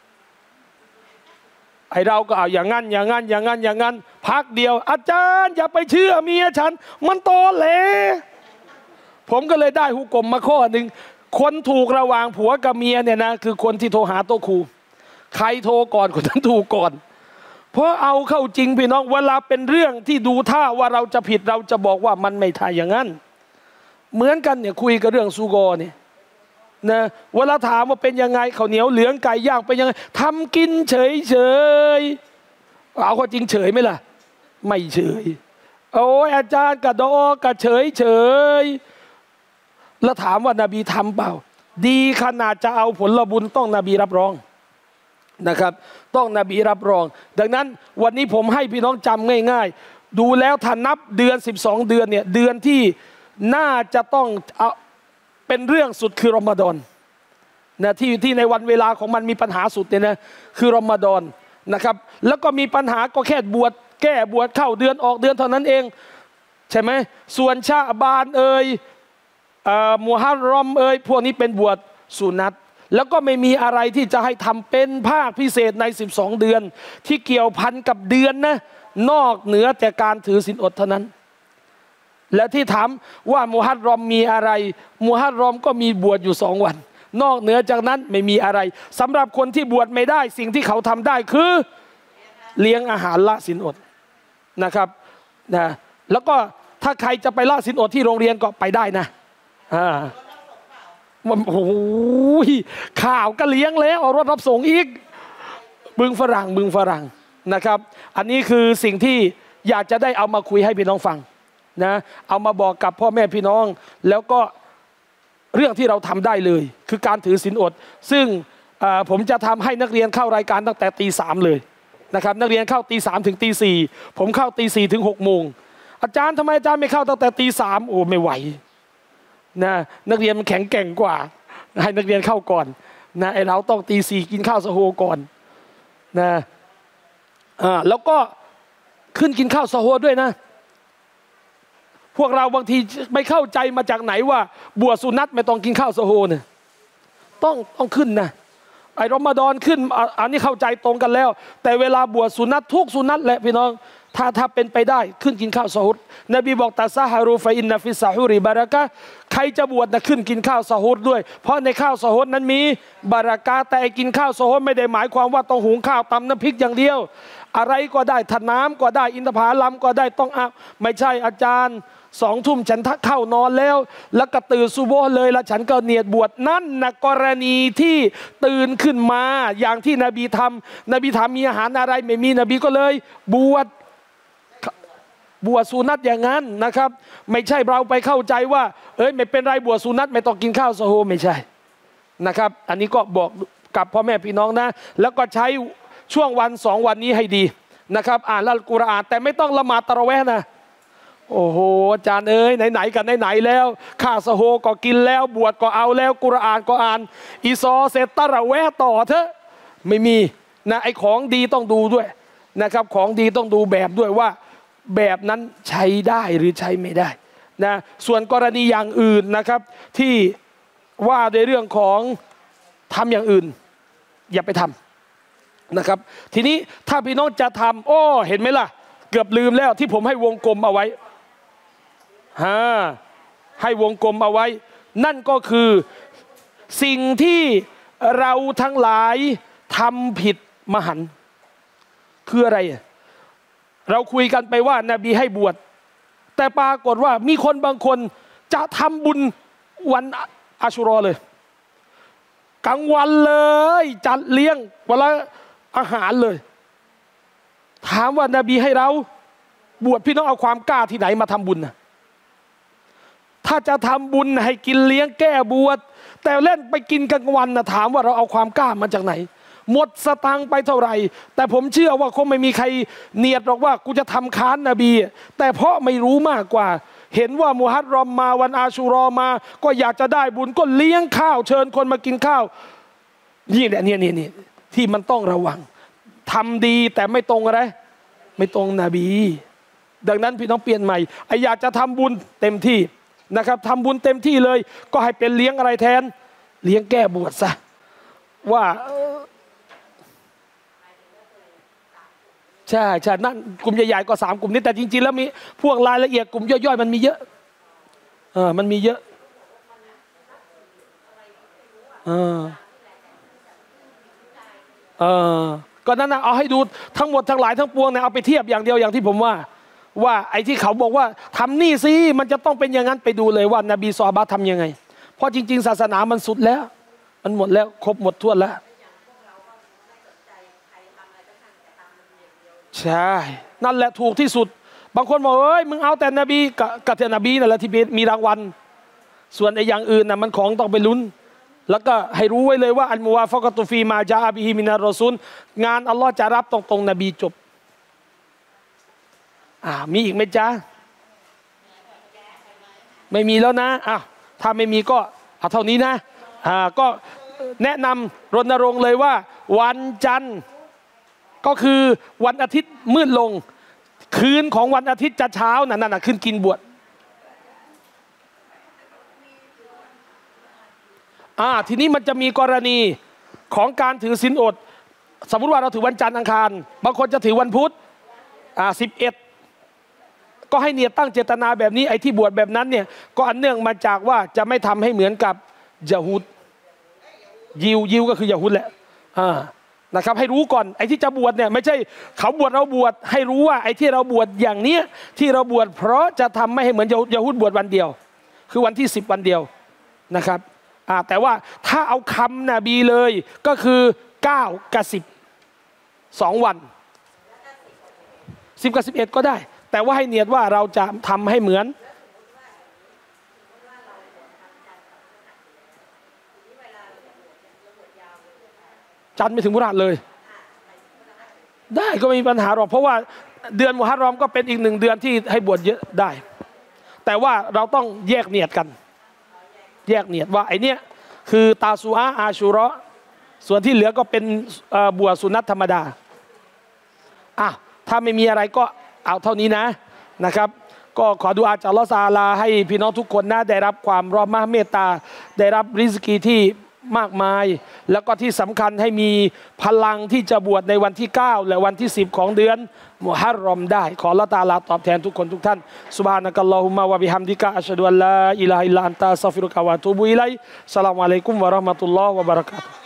ไอเราก็เอาอย่างงั้นพักเดียวอาจารย์อย่าไปเชื่อเมียฉันมันตอแหลผมก็เลยได้หุกมมาข้อหนึ่งคนถูกระหว่างผัวกับเมียเนี่ยนะคือคนที่โทรหาโต๊ะครูใครโทรก่อนคนนั้นถูกก่อนเพราะเอาเข้าจริงพี่น้องเวลาเป็นเรื่องที่ดูท่าว่าเราจะผิดเราจะบอกว่ามันไม่ใช่อย่างนั้นเหมือนกันเนี่ยคุยกับเรื่องซูกอเนี่ยนะเวลาถามว่าเป็นยังไงข้าวเหนียวเหลืองไก่ย่างเป็นยังไงทำกินเฉยเอาข้อจริงเฉยไหมล่ะไม่เฉยโอ้ยอาจารย์กระโดกระเฉยแล้วถามว่านบีทำเปล่าดีขนาดจะเอาผลบุญต้องนบีรับรองนะครับต้องนบีรับรองดังนั้นวันนี้ผมให้พี่น้องจำง่ายๆดูแล้วถ้านับเดือน12 เดือนเนี่ยเดือนที่น่าจะต้องเอาเป็นเรื่องสุดคือรอมฎอนนะที่ในวันเวลาของมันมีปัญหาสุดเนี่ยนะคือรอมฎอนนะครับแล้วก็มีปัญหาก็แค่บวชแก้บวชเข้าเดือนออกเดือนเท่านั้นเองใช่ไหมส่วนชาบานมุฮัรรอมพวกนี้เป็นบวชสุนัตแล้วก็ไม่มีอะไรที่จะให้ทำเป็นภาคพิเศษใน12 เดือนที่เกี่ยวพันกับเดือนนะนอกเหนือแต่การถือศีลอดเท่านั้นและที่ถามว่ามุฮัรรอมมีอะไรมุฮัรรอมก็มีบวชอยู่2 วันนอกเหนือจากนั้นไม่มีอะไรสำหรับคนที่บวชไม่ได้สิ่งที่เขาทำได้คือเลี้ยงอาหารละศีลอดนะครับนะแล้วก็ถ้าใครจะไปละศีลอดที่โรงเรียนก็ไปได้นะโอ้โหข่าวก็เลี้ยงแล้วเอารถรับส่งอีกบึงฝรั่งนะครับอันนี้คือสิ่งที่อยากจะได้เอามาคุยให้พี่น้องฟังนะเอามาบอกกับพ่อแม่พี่น้องแล้วก็เรื่องที่เราทำได้เลยคือการถือศีลอดซึ่งผมจะทำให้นักเรียนเข้ารายการตั้งแต่ตี 3เลยนะครับนักเรียนเข้าตี 3ถึงตี 4ผมเข้าตี 4ถึง6 โมงอาจารย์ทำไมอาจารย์ไม่เข้าตั้งแต่ตี 3โอ้ไม่ไหวนะนักเรียนมันแข็งแกร่งกว่าให้นักเรียนเข้าก่อนนะไอเราต้องตี 4กินข้าวสะโฮก่อนนะแล้วก็ขึ้นกินข้าวสะโฮด้วยนะพวกเราบางทีไม่เข้าใจมาจากไหนว่าบวชสุนัตไม่ต้องกินข้าวสะโฮเนี่ยต้องขึ้นนะไอรอมฎอนขึ้นอันนี้เข้าใจตรงกันแล้วแต่เวลาบวชสุนัตทุกสุนัตแหละพี่น้องถ้าเป็นไปได้ขึ้นกินข้าวซะฮูรนบีบอกตาซาฮารูฟะอินนะฟิซาฮูริบารักะใครจะบวชนะขึ้นกินข้าวซะฮูรด้วยเพราะในข้าวซะฮูรนั้นมีบารักะแต่กินข้าวซะฮูรไม่ได้หมายความว่าต้องหุงข้าวตำน้ำพริกอย่างเดียวอะไรก็ได้ถน้ำก็ได้อินทผลัมก็ได้ต้องไม่ใช่อาจารย์2 ทุ่มฉันเข้านอนแล้วก็ตื่นซุบฮ์เลยแล้วฉันก็เนียดบวชนั่นนะกรณีที่ตื่นขึ้นมาอย่างที่นบีทำมีอาหารอะไรไม่มีนบีก็เลยบวชสุนัตอย่างนั้นนะครับไม่ใช่เราไปเข้าใจว่าไม่เป็นไรบวชสุนัตไม่ต้องกินข้าวซะโฮไม่ใช่นะครับอันนี้ก็บอกกับพ่อแม่พี่น้องนะแล้วก็ใช้ช่วงวัน2 วันนี้ให้ดีนะครับอ่านอัลกุรอานแต่ไม่ต้องละหมาดตะเราะเวห์นะโอ้โหอาจารย์ไหนกันไหนแล้วข้าวซะโฮก็กินแล้วบวชก็เอาแล้วกุรอานก็อ่านอีซอเสร็จตะเราะเวห์ต่อเถอะไม่มีนะไอของดีต้องดูด้วยนะครับของดีต้องดูแบบด้วยว่าแบบนั้นใช้ได้หรือใช้ไม่ได้นะส่วนกรณีอย่างอื่นนะครับที่ว่าในเรื่องของทำอย่างอื่นอย่าไปทำนะครับทีนี้ถ้าพี่น้องจะทำเห็นไหมล่ะเกือบลืมแล้วที่ผมให้วงกลมเอาไว้ให้วงกลมเอาไว้นั่นก็คือสิ่งที่เราทั้งหลายทำผิดมหันต์คืออะไรเราคุยกันไปว่านบีให้บวชแต่ปรากฏว่ามีคนบางคนจะทำบุญวันอาชุรอเลยกลางวันเลยจัดเลี้ยงวันละอาหารเลยถามว่านบีให้เราบวชพี่น้องเอาความกล้าที่ไหนมาทำบุญนะถ้าจะทำบุญให้กินเลี้ยงแก้บวชแต่เล่นไปกินกลางวันนะถามว่าเราเอาความกล้ามาจากไหนหมดสตังค์ไปเท่าไหร่แต่ผมเชื่อว่าคงไม่มีใครเนียดหรอกว่ากูจะทำค้านนบีแต่เพราะไม่รู้มากกว่าเห็นว่ามุฮัรรอมมาวันอาชูรอมาก็อยากจะได้บุญก็เลี้ยงข้าวเชิญคนมากินข้าวนี่แหละนี่ที่มันต้องระวังทำดีแต่ไม่ตรงอะไรไม่ตรงนบีดังนั้นพี่น้องเปลี่ยนใหม่อยากจะทำบุญเต็มที่นะครับทำบุญเต็มที่เลยก็ให้เป็นเลี้ยงอะไรแทนเลี้ยงแก้บวชซะว่าใช่นั่นกลุ่มใหญ่ๆก็3 กลุ่มนี้แต่จริงๆแล้วมีพวกรายละเอียดกลุ่มย่อยๆมันมีเยอะมันมีเยอะก็นั่นนะเอาให้ดูทั้งหมดทั้งหลายทั้งปวงเนี่ยเอาไปเทียบอย่างเดียวอย่างที่ผมว่าไอ้ที่เขาบอกว่าทำนี่สิมันจะต้องเป็นอย่างนั้นไปดูเลยว่านบีซอฮาบะห์ทำยังไงเพราะจริงๆศาสนามันสุดแล้วมันหมดแล้วครบหมดทั่วแล้วใช่นั่นแหละถูกที่สุดบางคนบอกเอ้ยมึงเอาแต่นบีกับแต่นบีนั่นแหละที่มีรางวัลส่วนไอ้อย่างอื่นน่ะมันของต้องไปลุ้นแล้วก็ให้รู้ไว้เลยว่าอัลมุวาฟะกะตุฟีมาจาอะบิฮิมินัรรอซูลงานอัลลอฮ์จะรับตรงนบีจบมีอีกไหมจ๊ะไม่มีแล้วนะถ้าไม่มีก็เอาเท่านี้นะก็แนะนำรณรงค์เลยว่าวันจันทร์ก็คือวันอาทิตย์มืดลงคืนของวันอาทิตย์จะเช้านั่นคืนกินบวชทีนี้มันจะมีกรณีของการถือศีลอดสมมุติว่าเราถือวันจันทร์อังคารบางคนจะถือวันพุธ11ก็ให้เนียดตั้งเจตนาแบบนี้ไอ้ที่บวชแบบนั้นเนี่ยก็อันเนื่องมาจากว่าจะไม่ทำให้เหมือนกับยะฮูดยิวก็คือยะฮูดแหละนะครับให้รู้ก่อนไอ้ที่จะบวชเนี่ยไม่ใช่เขาบวชเราบวชให้รู้ว่าไอ้ที่เราบวชอย่างเนี้ยที่เราบวชเพราะจะทำไม่ให้เหมือนยะฮูดบวชวันเดียวคือวันที่10วันเดียวนะครับแต่ว่าถ้าเอาคำนบีเลยก็คือ9กับ10 2วัน10กับ11ก็ได้แต่ว่าให้เนียดว่าเราจะทำให้เหมือนจันทร์ไม่ถึงมุฮัรรอมเลยได้ก็ไม่มีปัญหาหรอกเพราะว่าเดือนมุฮัรรอมก็เป็นอีก1เดือนที่ให้บวชเยอะได้แต่ว่าเราต้องแยกเนียดกันแยกเนียดว่าไอเนี้ยคือตาซูอาอาชูเราะห์ส่วนที่เหลือก็เป็นบวชสุนัตธรรมดาถ้าไม่มีอะไรก็เอาเท่านี้นะครับก็ขอดุอาจากอัลเลาะห์ตะอาลาให้พี่น้องทุกคนได้รับความรอมะห์เมตตาได้รับริสกีที่มากมายแล้วก็ที่สำคัญให้มีพลังที่จะบวชในวันที่9และวันที่10ของเดือนมุฮัรรอมได้ขออัลเลาะห์ตะอาลาตอบแทนทุกคนทุกท่านซุบฮานะกัลลอฮุมมะวะบิฮัมดิกะอัชฮะดุอัลลาอิลาฮะอิลลัลลอฮ์อันตะอัสตัฆฟิรุกะวะอะตูบุอิลัยฮิสสลามุอะลัยกุมวะเราะห์มะตุลลอฮ์วะบะเราะกาตุฮ์